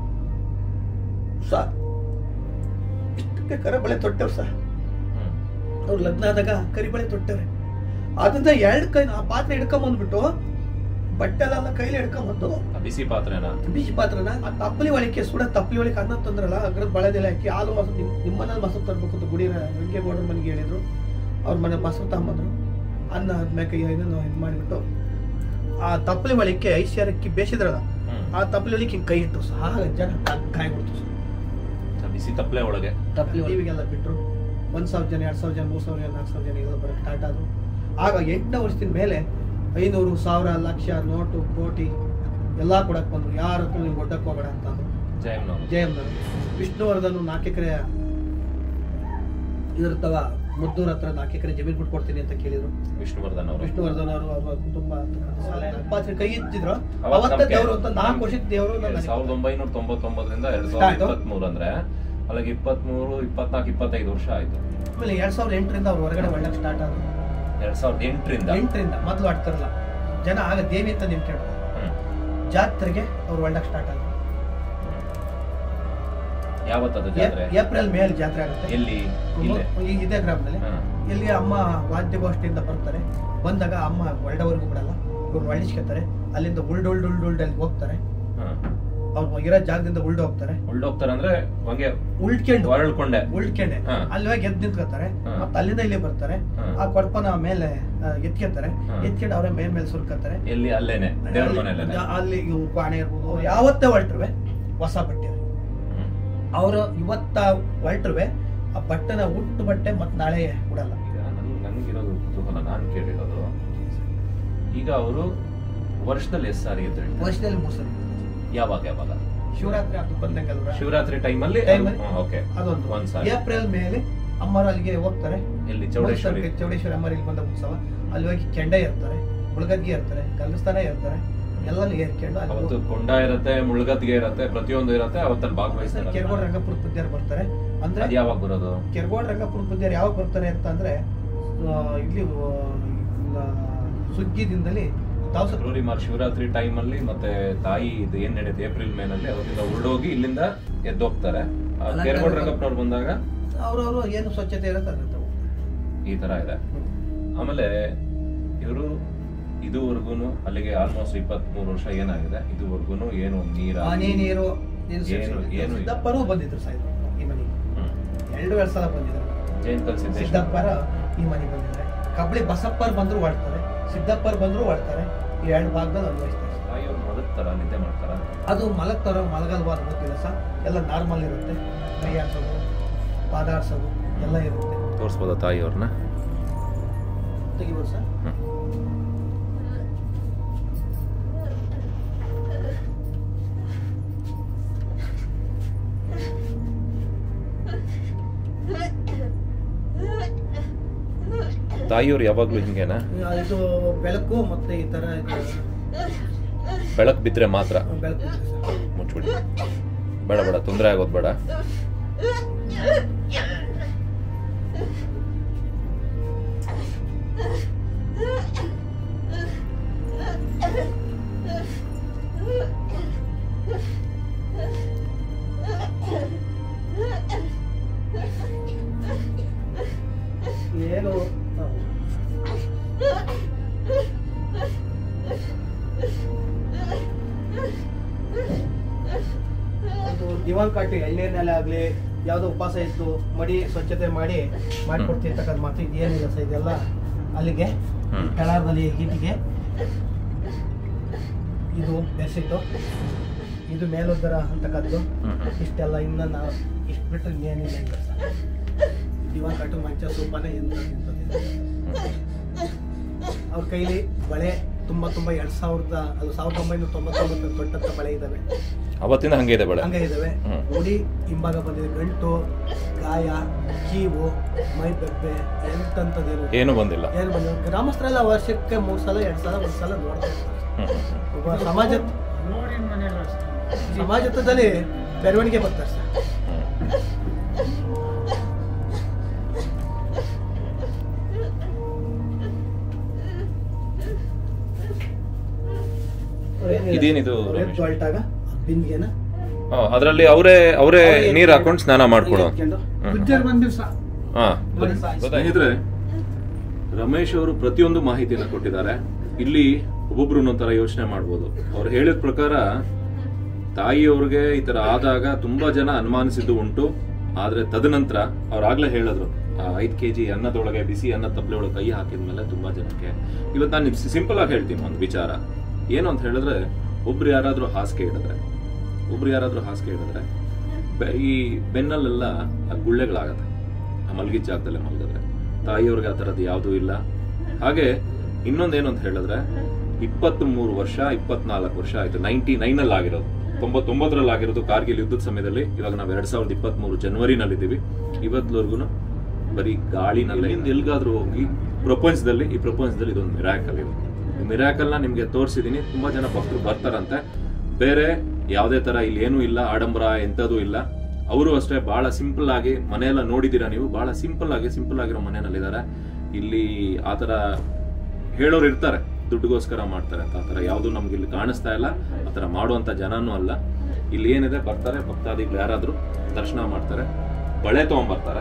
ಸರ್ ಇಷ್ಟಕ್ಕೆ ಕರಿಬಳೆ ತೊಟ್ಟವ್ರು ಸರ್, ಅವ್ರು ಲಗ್ನ ಆದಾಗ ಕರಿಬಳೆ ತೊಟ್ಟವ್ರೆ. ಅದರಿಂದ ಎರಡು ಕೈ ಆ ಪಾತ್ರೆ ಹಿಡ್ಕೊಂಬಂದ್ಬಿಟ್ಟು ಬಟ್ಟೆಲ್ಲ ಕೈಲಿ ಹಿಡ್ಕೊಂಬಂದು ಬಿಸಿ ಪಾತ್ರೆನ ಬಿಸಿ ಪಾತ್ರನ ಆ ತಪ್ಪಲಿ ಒಳಕ್ಕೆ ಸುಡ ತಪ್ಪಲಿ ಒಳಗೆ ಅನ್ನ ತಂದ್ರಲ್ಲ ಅಗ್ರದ ಬಳೆದೆಲ್ಲ ಹಾಕಿ ಹಾಲು ಮೊಸರು ನಿಮ್ಮ ಮನೇಲಿ ಮೊಸರು ತರ್ಬೇಕು ಅಂತ ಗುಡಿ ವೆಂಕೇಗೌಡರ ಮನೆಗೆ ಹೇಳಿದ್ರು. ಅವ್ರ ಮನೆ ಮೊಸರು ತಗೊಂಬಂದ್ರು. ಅನ್ನ ಆದ್ಮೇಲೆ ಇದನ್ನು ಇದು ಮಾಡಿಬಿಟ್ಟು ಆ ತಪ್ಪಲಿ ಒಳಕ್ಕೆ ಐಶ್ವರ್ಯಕ್ಕೆ ಬೇಸಿದ್ರಲ್ಲ ಆ ತಪ್ಪಲಿ ಒಳಗೆ ಹಿಂಗೆ ಕೈ ಇಟ್ಟು ಸಹ ಜನ ಕಾಯ್ಬಿಡ್ತು ಸರ್. ಬಿಸಿ ತಪ್ಪಲೆ ಒಳಗೆ ತಪ್ಪಲಿ ಟಿವಿಗೆಲ್ಲ ಬಿಟ್ಟರು. ಒಂದ್ ಸಾವಿರ ಜನ ಎರಡ್ ಸಾವಿರ ಜನ ಮೂರ್ ಸಾವಿರ ಜನ ನಾಲ್ಕು ಸಾವಿರ ಜನ ಎಲ್ಲ ಬರೋಕ್ಕೆ ಸ್ಟಾರ್ಟ್ ಆದ್ರು. ಆಗ ಎಂಟನೇ ವರ್ಷದ ಮೇಲೆ ಐನೂರು ಸಾವಿರ ಲಕ್ಷ ನೋಟು ಕೋಟಿ ಎಲ್ಲ ಕೊಡಕ್ ಬಂದ್ರು. ಯಾರ ಹತ್ರ ನೀವು ಒಡ್ಡಕ್ಕೆ ಹೋಗಬೇಡ ಅಂತ ಅಂದ್ರು. ಜಯಮ್ನವರು ವಿಷ್ಣುವರ್ಧನ್ ನಾಲ್ಕು ಎಕರೆ ಇದಿರ್ತವ ಮುದ್ದೂರ್ ಹತ್ರ ನಾಲ್ಕು ಎಕರೆ ಜಮೀನ್ ಬಿಟ್ಟು ಕೊಡ್ತೀನಿ ಅಂತ ಕೇಳಿದ್ರು. ವಿಷ್ಣುವರ್ಧನ್ ಅವರು ವಿಷ್ಣುವರ್ಧನ್ ಅವರು ಅವ್ರ ಕುಟುಂಬ ಪಾತ್ರೆ ಕೈ ಇದ್ದಿದ್ರು. ಅವತ್ತೇ ದೇವರು ಅಂತ ನಾಲ್ಕು ವರ್ಷದ ದೇವರು ಸಾವಿರದ ಒಂಬೈನೂರ ತೊಂಬತ್ತೊಂಬತ್ತರಿಂದ ಎರಡ್ ಸಾವಿರದ ಇಪ್ಪತ್ತ್ ಮೂರು ಅಂದ್ರೆ ಅಲ್ಲಿಗೆ ಇಪ್ಪತ್ಮೂರು ಇಪ್ಪತ್ನಾಲ್ಕು ಇಪ್ಪತ್ತೈದು ವರ್ಷ ಆಯ್ತು. ಆಮೇಲೆ ಎರಡ್ ಸಾವಿರದ ಎಂಟರಿಂದ ಅವ್ರು ಹೊರಗಡೆ ಒಳ್ಳಕ್ಕೆ ಸ್ಟಾರ್ಟ್ ಆದ್ರು. ಎರಡ್ ಸಾವಿರದ ಎಂಟರಿಂದ ಎಂಟರಿಂದ ಮೊದಲು ಆಡ್ತಾರಲ್ಲ ಜನ ಆಗ ದೇವಿ ಅಂತ ನಿಂತ್ಕೊಂಡು ಜಾತ್ರೆಗೆ ಅವ್ರು ಒಳ್ಳಕ್ಕೆ ಸ್ಟಾರ್ಟ್ ಆದ್ರು. ಯಾವತ್ತದು ಜಾತ್ರೆ? ಏಪ್ರಿಲ್ ಮೇಲೆ ಜಾತ್ರೆ ಆಗುತ್ತೆ. ಎಲ್ಲಿ? ಇದೇ ಗ್ರಾಮದಲ್ಲಿ. ಇಲ್ಲಿ ಅಮ್ಮ ವಾದ್ಯಗೋಷ್ಠಿಯಿಂದ ಬರ್ತಾರೆ. ಬಂದಾಗ ಅಮ್ಮ ಒಳ್ಳೆವರೆಗೂ ಬಿಡಲ್ಲ, ಇವ್ರು ಒಳ್ಳಿಸ್ಕೊತಾರೆ. ಅಲ್ಲಿಂದ ಉಲ್ಡ್ ಉಲ್ಡ್ ಉಲ್ಡ್ ಉಲ್ಡ್ ಅಲ್ಲಿ ಹೋಗ್ತಾರೆ. ಅವ್ರು ಇರೋ ಜಾಗದಿಂದ ಉಲ್ಡ್ ಹೋಗ್ತಾರೆ. ಉಲ್ಡ್ ಹೋಗ್ತಾರೆ ಅಂದ್ರೆ ಹಂಗೆ ಉಳ್ಕೊಂಡು ಹೊರಳ್ಕೊಂಡೆ ಉಳ್ಕೊಂಡೆ ಅಲ್ಲಿ ಹೋಗಿ ಎದ್ದು ನಿಂತ್ಕೋತಾರೆ. ಮತ್ತೆ ಅಲ್ಲಿಂದ ಇಲ್ಲಿ ಬರ್ತಾರೆ. ಆ ಕೊಡಪನ ಮೇಲೆ ಎತ್ಕೊತಾರೆ. ಎತ್ಕೊಂಡು ಅವ್ರ ಮೇಲ್ ಮೇಲೆ ಸುರ್ಕತ್ತಾರೆ. ಎಲ್ಲಿ? ಅಲ್ಲೇನೆ ದೇವ್ರ ಮನೆಯಲ್ಲೇನೆ. ಅಲ್ಲಿ ಕ್ವಾಣೆ ಇರ್ಬೋದು. ಯಾವತ್ತೇ ಹೊರಟ್ರುವೆ ಹೊಸ ಬಟ್ಟೆ. ಅವರು ಇವತ್ತ ಹೊರಟ್ರುವೆ ಆ ಬಟ್ಟೆನ ಉಟ್ಟು ಬಟ್ಟೆ ಮತ್ತೆ ನಾಳೆ ಉಡಲ್ಲ. ಈಗ ನನ್ಗಿರೋದು ಕುತೂಹಲ, ನಾನು ಕೇಳಿರೋದು ಈಗ ಅವರು ವರ್ಷದಲ್ಲಿ ಎಷ್ಟು ಸಾರಿ ಅಂತ ಹೇಳಿ? ವರ್ಷದಲ್ಲಿ ಮೂರು ಸರಿ. ಯಾವಾಗ ಯಾವಾಗ? ಶಿವರಾತ್ರಿ ಹಬ್ಬ ಬಂದಂಗಲ್ವ, ಶಿವರಾತ್ರಿ ಟೈಮ್ ಅಲ್ಲಿ ಓಕೆ ಅದೊಂದು ಒಂದ್ ಸಾರಿ. ಏಪ್ರಿಲ್ ಮೇಲೆ ಅಮ್ಮರು ಅಲ್ಲಿಗೆ ಹೋಗ್ತಾರೆ. ಎಲ್ಲಿ? ಚೌಡೇಶ್ವರಿ. ಚೌಡೇಶ್ವರಿ ಅಮ್ಮರು ಇಲ್ಲಿ ಬಂದ ಉತ್ಸವ. ಅಲ್ಲಿ ಹೋಗಿ ಕೆಂಡೆ ಇರ್ತಾರೆ, ಮುಳುಗದ್ಗೆ ಇರ್ತಾರೆ, ಕಲ್ಗಸ್ತಾನ ಇರ್ತಾರೆ. ಎಲ್ಲಾನು ಏರ್ಕೊಂಡು ಅವತ್ತು ಕೊಂಡ ಇರತ್ತೆ, ಮುಳುಗದ್ಗೆ ಇರತ್ತೆ, ಪ್ರತಿಯೊಂದು ಇರತ್ತೆ. ಅವತ್ತಲ್ಲಿ ಭಾಗವಹಿಸ್ತಾರೆ. ಕೆರಗೋಡ ರಂಗಪುರ ಪುದ್ಯರು ಬರ್ತಾರೆ. ಅಂದ್ರೆ ಯಾವಾಗ ಬರೋದು? ಕೆರಗೋಡ ರಂಗಪುರ ಪುದ್ಯರು ಯಾವಾಗ ಬರ್ತಾರೆ ಅಂತ ಅಂದ್ರೆ ಇಲ್ಲಿ ಸುಗ್ಗಿದಿಂದಲೇ ಶಿವರಾತ್ರಿ ಟೈಮ್ ಅಲ್ಲಿ ಮತ್ತೆ ತಾಯಿ ಇದು ಏನ್ ನಡೆಯುತ್ತೆ ಏಪ್ರಿಲ್ ಮೇ ನಲ್ಲಿ ಅವರಿಂದ ಉರುಳೋಗಿ ಇಲ್ಲಿಂದ ಎದ್ದೋಗ್ತಾರೆ. ಕೆರಗೋಡ ರಂಗಪ್ಪನವ್ರು ಬಂದಾಗ ಅವ್ರವ್ರು ಏನು ಸ್ವಚ್ಛತೆ ಇರುತ್ತೆ ಈ ತರ ಇದೆ. ಆಮೇಲೆ ಇವರು ಇದುವರೆಗೂ ಅಲ್ಲಿಗೆ ಆಲ್ಮೋಸ್ಟ್ ಇಪ್ಪತ್ತ್ ಮೂರು ವರ್ಷ ಏನಾಗಿದೆ, ಇದುವರೆಗೂ ಏನು ನೀರ ಹನಿ ನೀರು ಏನು ಏನು ಸಿದ್ದಪ್ಪರು ಬಂದಿದ್ರು ಸರ್ ಈ ಮನೆಗೆ ಎರಡು ಎರಡು ಸಲ ಬಂದಿದ್ದಾರೆ. ಜಯಂತಲ್ ಸಿದ್ದೇಶ್ವರ ಸಿದ್ದಪ್ಪರ ಈ ಮನೆಗೆ ಬಂದಿದ್ದಾರೆ. ಕಬ್ಳಿ ಬಸಪ್ಪರ್ ಬಂದ್ರು ಮಾಡ್ತಾರೆ, ಸಿದ್ದಪ್ಪರ್ ಬಂದ್ರು ಮಾಡ್ತಾರೆ. ಈ ಎರಡು ಭಾಗದಲ್ಲಿ ಅನ್ವಯಿಸ್ತಾರೆ. ತಾಯಿಯವ್ರು ಮಲಗ್ತಾರ, ನಿದ್ದೆ ಮಾಡ್ತಾರ? ಅದು ಮಲಗ್ತಾರೋ ಮಲಗಲ್ವಾ ಗೊತ್ತಿಲ್ಲ ಸರ್. ಎಲ್ಲ ನಾರ್ಮಲ್ ಇರುತ್ತೆ. ಕೈ ಆಡ್ಸೋದು, ಪಾದ ಆಡ್ಸೋದು ಎಲ್ಲ ಇರುತ್ತೆ. ತೋರಿಸ್ಬೋದಾ ತಾಯಿಯವ್ರನ್ನ? ತೆಗಿಬೋದು ಸರ್. ತಾಯಿಯವ್ರು ಯಾವಾಗ್ಲೂ ಹಿಂಗೇನಾ? ಇದು ಬೆಳಕು ಮತ್ತೆ ಈ ತರ ಬೆಳಕು ಬಿದ್ರೆ ಮಾತ್ರ ಬೆಳಕು ಮುಚ್ಬಿಡಿ. ಬೇಡ ಬೇಡ, ತೊಂದರೆ ಆಗೋದು ಬೇಡ. ಏನು ಒಂದು ದಿವಾನ್ ಕಾಟಿ ಎಳ್ನೀರಿನಲ್ಲೇ ಆಗಲಿ ಯಾವುದೋ ಉಪವಾಸ ಇತ್ತು ಮಡಿ ಸ್ವಚ್ಛತೆ ಮಾಡಿ ಮಾಡಿಕೊಡ್ತಿರ್ತಕ್ಕಂಥ ಮಾತು ಇದೇನಿಲ್ಲ ಸರ್. ಇದೆಲ್ಲ ಅಲ್ಲಿಗೆ ಕೆಳದಲ್ಲಿ ಹೀಟಿಗೆ ಇದು ಬೆಸಿಟ್ಟು, ಇದು ಮೇಲುದ್ದರ ಅಂತಕ್ಕದ್ದು ಇಷ್ಟೆಲ್ಲ. ಇನ್ನು ನಾವು ಇಷ್ಟು ಬಿಟ್ಟರೆ ಇನ್ನೇನಿಲ್ಲ ಇಲ್ಲ ಸರ್. ದಿವಾನ್ ಕಾಟು ಮಂಚ ಸೂಪನೇ ಎಂತ ಅವ್ರ ಕೈಲಿ ಬಳೆ ತುಂಬಾ ತುಂಬಾ ಎರಡ್ ಸಾವಿರದ ಅದು ಸಾವಿರದ ಒಂಬೈನೂರ ತೊಂಬತ್ತೊಂಬತ್ತು ದೊಡ್ಡ ಬಳೆ ಇದಾವೆ. ಅವತ್ತಿಂದ ಹಂಗೆ ಇದೆ ಬಳೆ, ಹಂಗೆ ಇದಾವೆ. ಮುಡಿ ಹಿಂಭಾಗ ಬಂದಿದೆ, ಗಂಟು, ಗಾಯ, ಕೀವು, ಮೈ ಬೆಬ್ಬೆ ಎಂತಂತದೇನು ಏನು ಬಂದಿಲ್ಲ. ಏನು ಬಂದಿಲ್ಲ. ಗ್ರಾಮಸ್ಥರೆಲ್ಲ ವರ್ಷಕ್ಕೆ ಮೂರ್ ಸಲ ಎರಡ್ ಸಲ ಒಂದ್ ಸಲ ನೋಡ್ತಾರೆ. ಒಬ್ಬ ಸಮಾಜ ಸಮಾಜದಲ್ಲಿ ಬೆಳವಣಿಗೆ ಬರ್ತಾರೆ ಸರ್. ಇದೇನಿದು? ಅದರಲ್ಲಿ ಅವರೇ ಅವರೇ ನೀರ್ ಹಾಕೊಂಡು ಸ್ನಾನ ಮಾಡ್ಕೊಡೋ. ಸ್ನೇಹಿತರೆ, ರಮೇಶ್ ಅವರು ಪ್ರತಿಯೊಂದು ಮಾಹಿತಿಯನ್ನು ಕೊಟ್ಟಿದ್ದಾರೆ. ಇಲ್ಲಿ ಒಬ್ಬೊಬ್ರು ಒಂಥರ ಯೋಚನೆ ಮಾಡ್ಬೋದು. ಅವ್ರು ಹೇಳಿದ ಪ್ರಕಾರ ತಾಯಿಯವ್ರಿಗೆ ಈ ತರ ಆದಾಗ ತುಂಬಾ ಜನ ಅನುಮಾನಿಸಿದ್ದು ಉಂಟು. ಆದ್ರೆ ತದನಂತರ ಅವ್ರಾಗ್ಲೇ ಹೇಳಿದ್ರು, ಐದ್ ಕೆಜಿ ಅನ್ನದೊಳಗೆ ಬಿಸಿ ಅನ್ನ ತಪ್ಪಲೆ ಒಳಗೆ ಕೈ ಹಾಕಿದ್ಮೇಲೆ ತುಂಬಾ ಜನಕ್ಕೆ. ಇವತ್ತು ನಾನು ಸಿಂಪಲ್ ಆಗಿ ಹೇಳ್ತೀನಿ ಒಂದು ವಿಚಾರ ಏನು ಅಂತ ಹೇಳಿದ್ರೆ, ಒಬ್ರು ಯಾರಾದ್ರೂ ಹಾಸಿಗೆ ಹಿಡಿದ್ರೆ ಒಬ್ರು ಯಾರಾದ್ರೂ ಹಾಸಿಗೆ ಹಿಡಿದ್ರೆ ಈ ಬೆನ್ನಲ್ಲೆಲ್ಲ ಆ ಗುಳ್ಳೆಗಳಾಗತ್ತೆ. ಆ ಮಲಗಿದ ಜಾಗದಲ್ಲೇ ಮಲಗಿದ್ರೆ. ತಾಯಿಯವ್ರಿಗೆ ಆ ಥರದ್ದು ಯಾವುದೂ ಇಲ್ಲ. ಹಾಗೆ ಇನ್ನೊಂದೇನು ಅಂತ ಹೇಳಿದ್ರೆ, ಇಪ್ಪತ್ತ್ ಮೂರು ವರ್ಷ ಇಪ್ಪತ್ನಾಲ್ಕು ವರ್ಷ ಆಯ್ತು ನೈನ್ಟಿ ನೈನ್ ಅಲ್ಲಿ ಆಗಿರೋದು, ತೊಂಬತ್ತೊಂಬತ್ತರಲ್ಲಿ ಆಗಿರೋದು ಕಾರ್ಗಿಲ್ ಯುದ್ಧದ ಸಮಯದಲ್ಲಿ. ಇವಾಗ ನಾವು ಎರಡ್ ಸಾವಿರದ ಇಪ್ಪತ್ತ್ ಮೂರು ಜನವರಿನಲ್ಲಿದ್ದೀವಿ. ಇವತ್ತವರೆಗೂ ಬರೀ ಗಾಳಿನಲ್ಲೇ ಎಲ್ಗಾದ್ರೂ ಹೋಗಿ ಪ್ರಪಂಚದಲ್ಲಿ ಈ ಪ್ರಪಂಚದಲ್ಲಿ ಇದೊಂದು ಮಿರಾಕಲ್ ಇದೆ. ಈ ಮಿರಾಕಲ್ನ ನಿಮ್ಗೆ ತೋರಿಸಿದೀನಿ. ತುಂಬಾ ಜನ ಭಕ್ತರು ಬರ್ತಾರಂತೆ. ಬೇರೆ ಯಾವುದೇ ತರ ಇಲ್ಲಿ ಏನೂ ಇಲ್ಲ, ಆಡಂಬರ ಎಂಥದೂ ಇಲ್ಲ. ಅವರು ಅಷ್ಟೇ ಬಹಳ ಸಿಂಪಲ್ ಆಗಿ ಮನೆಯೆಲ್ಲ ನೋಡಿದೀರಾ ನೀವು, ಬಹಳ ಸಿಂಪಲ್ ಆಗಿ ಸಿಂಪಲ್ ಆಗಿರೋ ಮನೆಯಲ್ಲಿದ್ದಾರೆ. ಇಲ್ಲಿ ಆತರ ಹೇಳೋರು ಇರ್ತಾರೆ, ದುಡ್ಡುಗೋಸ್ಕರ ಮಾಡ್ತಾರೆ ಅಂತ. ಆತರ ಯಾವುದು ನಮ್ಗೆ ಇಲ್ಲಿ ಕಾಣಿಸ್ತಾ ಇಲ್ಲ. ಆತರ ಮಾಡುವಂತ ಜನನೂ ಅಲ್ಲ. ಇಲ್ಲಿ ಏನಿದೆ, ಬರ್ತಾರೆ ಭಕ್ತಾದಿಗಳು ಯಾರಾದ್ರೂ ದರ್ಶನ ಮಾಡ್ತಾರೆ, ಬಳೆ ತಗೊಂಡ್ಬರ್ತಾರೆ,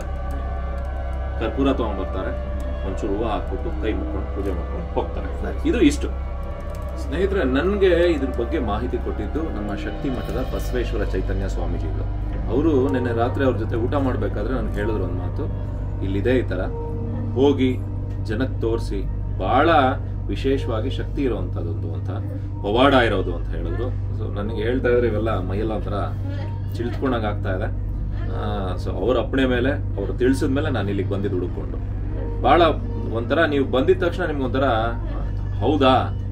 ಕರ್ಪೂರ ತಗೊಂಡ್ಬರ್ತಾರೆ, ಒಂಚೂರು ಹೂವು ಹಾಕ್ಬಿಟ್ಟು ಕೈ ಮುಕ್ಕೊಂಡು ಪೂಜೆ ಮಾಡ್ಕೊಂಡು ಹೋಗ್ತಾರೆ. ಇದು ಇಷ್ಟು. ಸ್ನೇಹಿತರೆ, ನನಗೆ ಇದ್ರ ಬಗ್ಗೆ ಮಾಹಿತಿ ಕೊಟ್ಟಿದ್ದು ನಮ್ಮ ಶಕ್ತಿ ಮಠದ ಬಸವೇಶ್ವರ ಚೈತನ್ಯ ಸ್ವಾಮೀಜಿಗಳು. ಅವರು ನಿನ್ನೆ ರಾತ್ರಿ ಅವ್ರ ಜೊತೆ ಊಟ ಮಾಡ್ಬೇಕಾದ್ರೆ ನನ್ಗೆ ಹೇಳಿದ್ರು ಒಂದು ಮಾತು, ಇಲ್ಲಿದೆ ಈ ತರ ಹೋಗಿ ಜನಕ್ಕೆ ತೋರಿಸಿ ಬಹಳ ವಿಶೇಷವಾಗಿ ಶಕ್ತಿ ಇರುವಂತದ್ದೊಂದು ಅಂತ, ಪವಾಡ ಇರೋದು ಅಂತ ಹೇಳಿದ್ರು. ಸೊ ನನಗೆ ಹೇಳ್ತಾ ಇದ್ರೆ ಇವೆಲ್ಲ ಮೈಯೆಲ್ಲ ಒಂಥರ ಚಿಳ್ತ್ಕೊಂಡಾಗ ಆಗ್ತಾ ಇದೆ. ಸೊ ಅವ್ರ ಅಪ್ಪಣೆ ಮೇಲೆ ಅವ್ರು ತಿಳಿಸಿದ ಮೇಲೆ ನಾನು ಇಲ್ಲಿಗೆ ಬಂದಿದ್ದು ಹುಡುಕೊಂಡು ಬಹಳ ಒಂಥರ, ನೀವು ಬಂದಿದ ತಕ್ಷಣ ನಿಮ್ಗೆ ಒಂಥರ ಹೌದಾ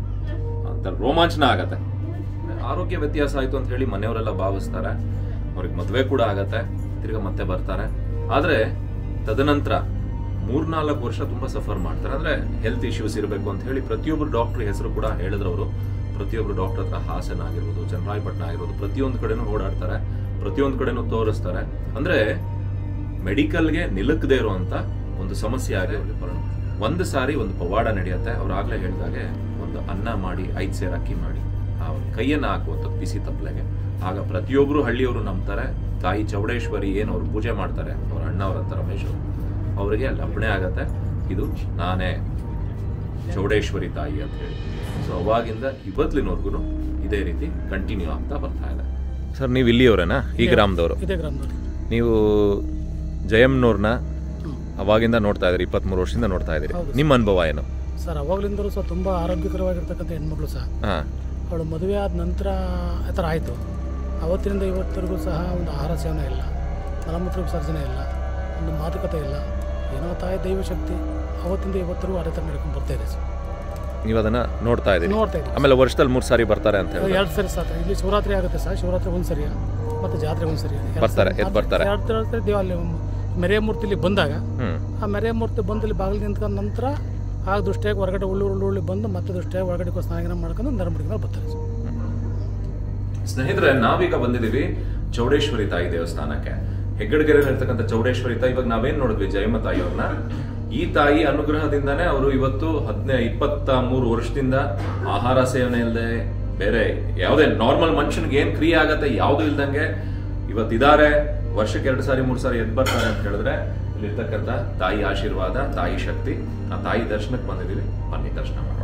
ಅಂತ ರೋಮಾಂಚನ ಆಗತ್ತೆ. ಆರೋಗ್ಯ ವ್ಯತ್ಯಾಸ ಆಯ್ತು ಅಂತ ಹೇಳಿ ಮನೆಯವರೆಲ್ಲ ಭಾವಿಸ್ತಾರೆ. ಅವ್ರಿಗೆ ಮದುವೆ ಕೂಡ ಆಗತ್ತೆ, ತಿರ್ಗಾ ಮತ್ತೆ ಬರ್ತಾರೆ. ಆದ್ರೆ ತದನಂತರ ಮೂರ್ನಾಲ್ಕು ವರ್ಷ ತುಂಬಾ ಸಫರ್ ಮಾಡ್ತಾರೆ. ಅಂದ್ರೆ ಹೆಲ್ತ್ ಇಶ್ಯೂಸ್ ಇರಬೇಕು ಅಂತ ಹೇಳಿ ಪ್ರತಿಯೊಬ್ರು ಡಾಕ್ಟರ್ ಹೆಸರು ಕೂಡ ಹೇಳಿದ್ರು ಅವರು. ಪ್ರತಿಯೊಬ್ರು ಡಾಕ್ಟರ್ ಹತ್ರ ಹಾಸನ ಆಗಿರ್ಬೋದು, ಚನ್ನರಾಯಪಟ್ಟಣ ಆಗಿರ್ಬೋದು, ಪ್ರತಿಯೊಂದು ಕಡೆನೂ ಓಡಾಡ್ತಾರೆ, ಪ್ರತಿಯೊಂದು ಕಡೆನೂ ತೋರಿಸ್ತಾರೆ. ಅಂದ್ರೆ ಮೆಡಿಕಲ್ಗೆ ನಿಲುಕದೇ ಇರುವಂತ ಒಂದು ಸಮಸ್ಯೆ ಆಗಿ ಒಂದು ಸಾರಿ ಒಂದು ಪವಾಡ ನಡೆಯುತ್ತೆ. ಅವ್ರು ಆಗ್ಲೇ ಹೇಳಿದಾಗೆ ಒಂದು ಅನ್ನ ಮಾಡಿ ಐದು ಸೇರ್ ಅಕ್ಕಿ ಮಾಡಿ ಆ ಕೈಯನ್ನ ಹಾಕುವಂತ ಬಿಸಿ ತಪ್ಪಲೆಗೆ. ಆಗ ಪ್ರತಿಯೊಬ್ರು ಹಳ್ಳಿಯವರು ನಂಬ್ತಾರೆ. ತಾಯಿ ಚೌಡೇಶ್ವರಿ ಏನು ಅವ್ರು ಪೂಜೆ ಮಾಡ್ತಾರೆ, ಅವ್ರ ಅಣ್ಣ ಅವರಂತ ರಮೇಶ್ ಅವರು, ಅವರಿಗೆ ಲಭಣೆ ಆಗತ್ತೆ. ಇದು ನಾನೇ ಚೌಡೇಶ್ವರಿ ತಾಯಿ ಅಂತ ಹೇಳಿ. ಸೊ ಅವಾಗಿಂದ ಇವತ್ತಿನವರೆಗೂ ಇದೇ ರೀತಿ ಕಂಟಿನ್ಯೂ ಆಗ್ತಾ ಬರ್ತಾ ಇದೆ. ಸರ್ ನೀವು ಇಲ್ಲಿಯವರೇನಾ? ಈ ಗ್ರಾಮದವರು? ಇದೇ ಗ್ರಾಮದವರು. ನೀವು ಜಯಮ್ನವ್ರನ್ನ ಅವಾಗಿಂದ ನೋಡ್ತಾ ಇದ್ದೀರಿ, ಇಪ್ಪತ್ತ್ಮೂರು ವರ್ಷದಿಂದ ನೋಡ್ತಾ ಇದ್ದೀರಿ. ನಿಮ್ಮ ಅನುಭವ ಏನು ಸರ್? ಅವಾಗಲಿಂದಲೂ ಸಹ ತುಂಬ ಆರೋಗ್ಯಕರವಾಗಿರ್ತಕ್ಕಂಥ ಹೆಣ್ಮಕ್ಳು ಸಹ. ಹಾಂ. ಅವಳು ಮದುವೆ ಆದ ನಂತರ ಆ ಥರ ಆಯಿತು. ಅವತ್ತಿನಿಂದ ಇವತ್ತರೆಗೂ ಸಹ ಒಂದು ಆಹಾರ ಸೇವನೆ ಇಲ್ಲ, ಮಲಮೂತ್ರ ವಿಸರ್ಜನೆ ಇಲ್ಲ, ಒಂದು ಮಾತುಕತೆ ಇಲ್ಲ. ಏನೋ ತಾಯಿ ದೈವಶಕ್ತಿ ಅವತ್ತಿಂದ ಇವತ್ತರೆಗೂ ಅದೇ ಥರ ನಡ್ಕೊಂಡು ಬರ್ತಾ ಇದೆ ಸರ್. ನೀವು ಅದನ್ನು ನೋಡ್ತಾ ಇದ್ದೀರಿ? ನೋಡ್ತಾ ಇದ್ದೀವಿ. ಆಮೇಲೆ ವರ್ಷದಲ್ಲಿ ಮೂರು ಸಾರಿ ಬರ್ತಾರೆ ಅಂತ ಹೇಳಿ? ಎರಡು ಸರಿ ಸಾತ್ರ. ಇಲ್ಲಿ ಶಿವರಾತ್ರಿ ಆಗುತ್ತೆ ಸರ್, ಶಿವರಾತ್ರಿ ಒಂದು ಸರಿ ಮತ್ತು ಜಾತ್ರೆ ಒಂದು ಸರಿ ಬರ್ತಾರೆ. ಎದ್ದು ಬರ್ತಾರೆ ಎರಡು ಸರಿ ದೇವ ಅಲ್ಲಿ ಮೆರೆಯ ಮೂರ್ತಿಲಿ ಬಂದಾಗ ಹ್ಞೂ ಆ ಮೆರೆಯ ಮೂರ್ತಿ ಬಂದಲ್ಲಿ ಬಾಗಿಲು ನಿಂತ್ಕೊಂಡ ನಂತರ ಆಗ ದೃಷ್ಟಿಯಾಗಿ ಹೊರಗಡೆ ಉಳ್ಳು ಉಳ್ಳು ಉಳ್ಳಿ ಬಂದು ಮತ್ತೆ ದೃಷ್ಟಿಯಾಗಿ ಹೊರಗಡೆ ಸ್ನಾನ ಮಾಡ್ಕೊಂಡು ನರಮಡಿಗೆ ಬರ್ತಾರೆ ಸರ್. ಸ್ನೇಹಿತರೆ, ನಾವೀಗ ಬಂದಿದ್ದೀವಿ ಚೌಡೇಶ್ವರಿ ತಾಯಿ ದೇವಸ್ಥಾನಕ್ಕೆ. ಹೆಗ್ಗಡಗೆರೆಯಲ್ಲಿ ಇರ್ತಕ್ಕಂಥ ಚೌಡೇಶ್ವರಿ ತಾಯಿ. ಇವಾಗ ನಾವೇನ್ ನೋಡಿದ್ವಿ ಜಯಮ್ಮ ತಾಯಿಯವ್ರನ್ನ. ಈ ತಾಯಿ ಅನುಗ್ರಹದಿಂದಾನೇ ಅವರು ಇವತ್ತು ಹದಿನೈ ಇಪ್ಪತ್ತ ಮೂರು ವರ್ಷದಿಂದ ಆಹಾರ ಸೇವನೆ ಇಲ್ಲದೆ, ಬೇರೆ ಯಾವುದೇ ನಾರ್ಮಲ್ ಮನುಷ್ಯನಿಗೆ ಏನ್ ಕ್ರಿಯೆ ಆಗತ್ತೆ ಯಾವುದು ಇಲ್ದಂಗೆ ಇವತ್ತಿದ್ದಾರೆ. ವರ್ಷಕ್ಕೆ ಎರಡು ಸಾರಿ ಮೂರು ಸಾರಿ ಎದ್ದು ಬರ್ತಾರೆ ಅಂತ ಹೇಳಿದ್ರೆ ಇಲ್ಲಿರ್ತಕ್ಕಂಥ ತಾಯಿ ಆಶೀರ್ವಾದ, ತಾಯಿ ಶಕ್ತಿ. ಆ ತಾಯಿ ದರ್ಶನಕ್ಕೆ ಬಂದಿದ್ದೀವಿ, ಬನ್ನಿ ದರ್ಶನ ಮಾಡೋಣ.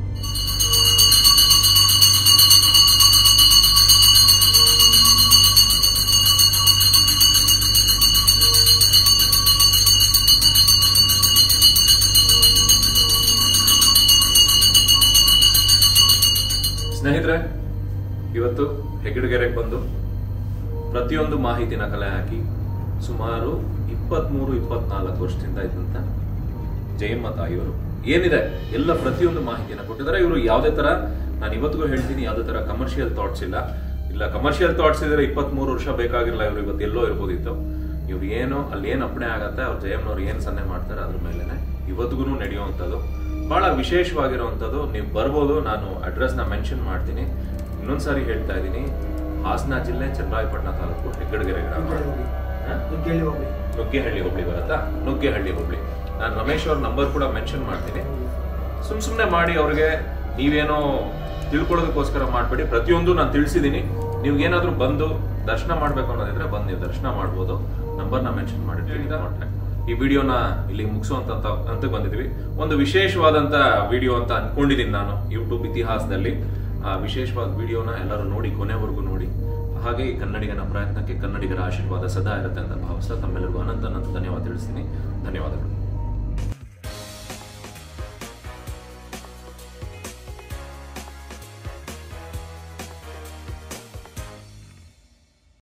ಸ್ನೇಹಿತರೆ, ಇವತ್ತು ಹೆಗ್ಗಡಗೆರೆಗೆ ಬಂದು ಪ್ರತಿಯೊಂದು ಮಾಹಿತಿನ ಕಲೆ ಹಾಕಿ ಸುಮಾರು ಇಪ್ಪತ್ತ್ಮೂರು ಇಪ್ಪತ್ನಾಲ್ಕು ವರ್ಷದಿಂದ ಇದ್ದಂಥ ಜಯಮ್ಮ ತಾಯಿಯವರು ಏನಿದೆ ಎಲ್ಲ ಪ್ರತಿಯೊಂದು ಮಾಹಿತಿನ ಕೊಟ್ಟಿದ್ದಾರೆ. ಇವರು ಯಾವುದೇ ತರ, ನಾನು ಇವತ್ತಿಗೂ ಹೇಳ್ತೀನಿ, ಯಾವುದೇ ತರ ಕಮರ್ಷಿಯಲ್ ಥಾಟ್ಸ್ ಇಲ್ಲ. ಇಲ್ಲ ಕಮರ್ಷಿಯಲ್ ಥಾಟ್ಸ್ ಇದ್ರೆ ಇಪ್ಪತ್ತ್ಮೂರು ವರ್ಷ ಬೇಕಾಗಿರಲ್ಲ, ಇವರು ಇವತ್ತು ಎಲ್ಲೋ ಇರ್ಬೋದಿತ್ತು. ಇವ್ರು ಏನು ಅಲ್ಲಿ ಏನು ಅಪ್ಪಣೆ ಆಗತ್ತೆ, ಅವ್ರು ಜಯಮ್ಮನವ್ರು ಏನು ಸನ್ನೆ ಮಾಡ್ತಾರೆ ಅದ್ರ ಮೇಲೆನೆ ಇವತ್ತಿಗೂ ನಡೆಯುವಂಥದ್ದು. ಬಹಳ ವಿಶೇಷವಾಗಿರುವಂಥದ್ದು. ನೀವು ಬರ್ಬೋದು, ನಾನು ಅಡ್ರೆಸ್ನ ಮೆನ್ಷನ್ ಮಾಡ್ತೀನಿ. ಇನ್ನೊಂದ್ಸಾರಿ ಹೇಳ್ತಾ ಇದ್ದೀನಿ, ಹಾಸನ ಜಿಲ್ಲೆ ಚನ್ನರಾಯಪಟ್ಟಣ ತಾಲೂಕು ಹೆಗ್ಗಡಗೆರೆ ಗ್ರಾಮ, ನುಗ್ಗೇಹಳ್ಳಿ ಹೋಬಳಿ ಬರುತ್ತಾ, ನುಗ್ಗೇಹಳ್ಳಿ ಹೋಬಳಿ. ನಾನು ರಮೇಶ್ ಅವ್ರ ನಂಬರ್ ಕೂಡ ಮೆನ್ಷನ್ ಮಾಡ್ತೀನಿ. ಸುಮ್ ಸುಮ್ಮನೆ ಮಾಡಿ ಅವ್ರಿಗೆ ನೀವೇನೋ ತಿಳ್ಕೊಳ್ಳೋದಕ್ಕೋಸ್ಕರ ಮಾಡಬೇಡಿ. ಪ್ರತಿಯೊಂದು ನಾನು ತಿಳಿಸಿದ್ದೀನಿ. ನೀವು ಏನಾದರೂ ಬಂದು ದರ್ಶನ ಮಾಡಬೇಕು ಅನ್ನೋದಿದ್ರೆ ಬಂದು ನೀವು ದರ್ಶನ ಮಾಡ್ಬೋದು. ನಂಬರ್ನ ಮೆನ್ಷನ್ ಮಾಡಿರ್ತೀನಿ. ಈ ವಿಡಿಯೋನ ಇಲ್ಲಿ ಮುಗಿಸುವಂತ ಅಂತ ಬಂದಿದ್ವಿ. ಒಂದು ವಿಶೇಷವಾದಂತ ವಿಡಿಯೋ ಅಂತ ಅನ್ಕೊಂಡಿದ್ದೀನಿ ನಾನು ಯೂಟ್ಯೂಬ್ ಇತಿಹಾಸದಲ್ಲಿ. ಆ ವಿಶೇಷವಾದ ವಿಡಿಯೋನ ಎಲ್ಲರೂ ನೋಡಿ, ಕೊನೆವರೆಗೂ ನೋಡಿ. ಹಾಗೆ ಈ ಕನ್ನಡಿಗನ ಪ್ರಯತ್ನಕ್ಕೆ ಕನ್ನಡಿಗರ ಆಶೀರ್ವಾದ ಸದಾ ಇರುತ್ತೆ ಅಂತ ಭಾವಿಸ್ತಾ ತಮ್ಮೆಲ್ಲರಿಗೂ ಅನಂತ ಅನಂತ ಧನ್ಯವಾದ ತಿಳಿಸ್ತೀನಿ. ಧನ್ಯವಾದಗಳು.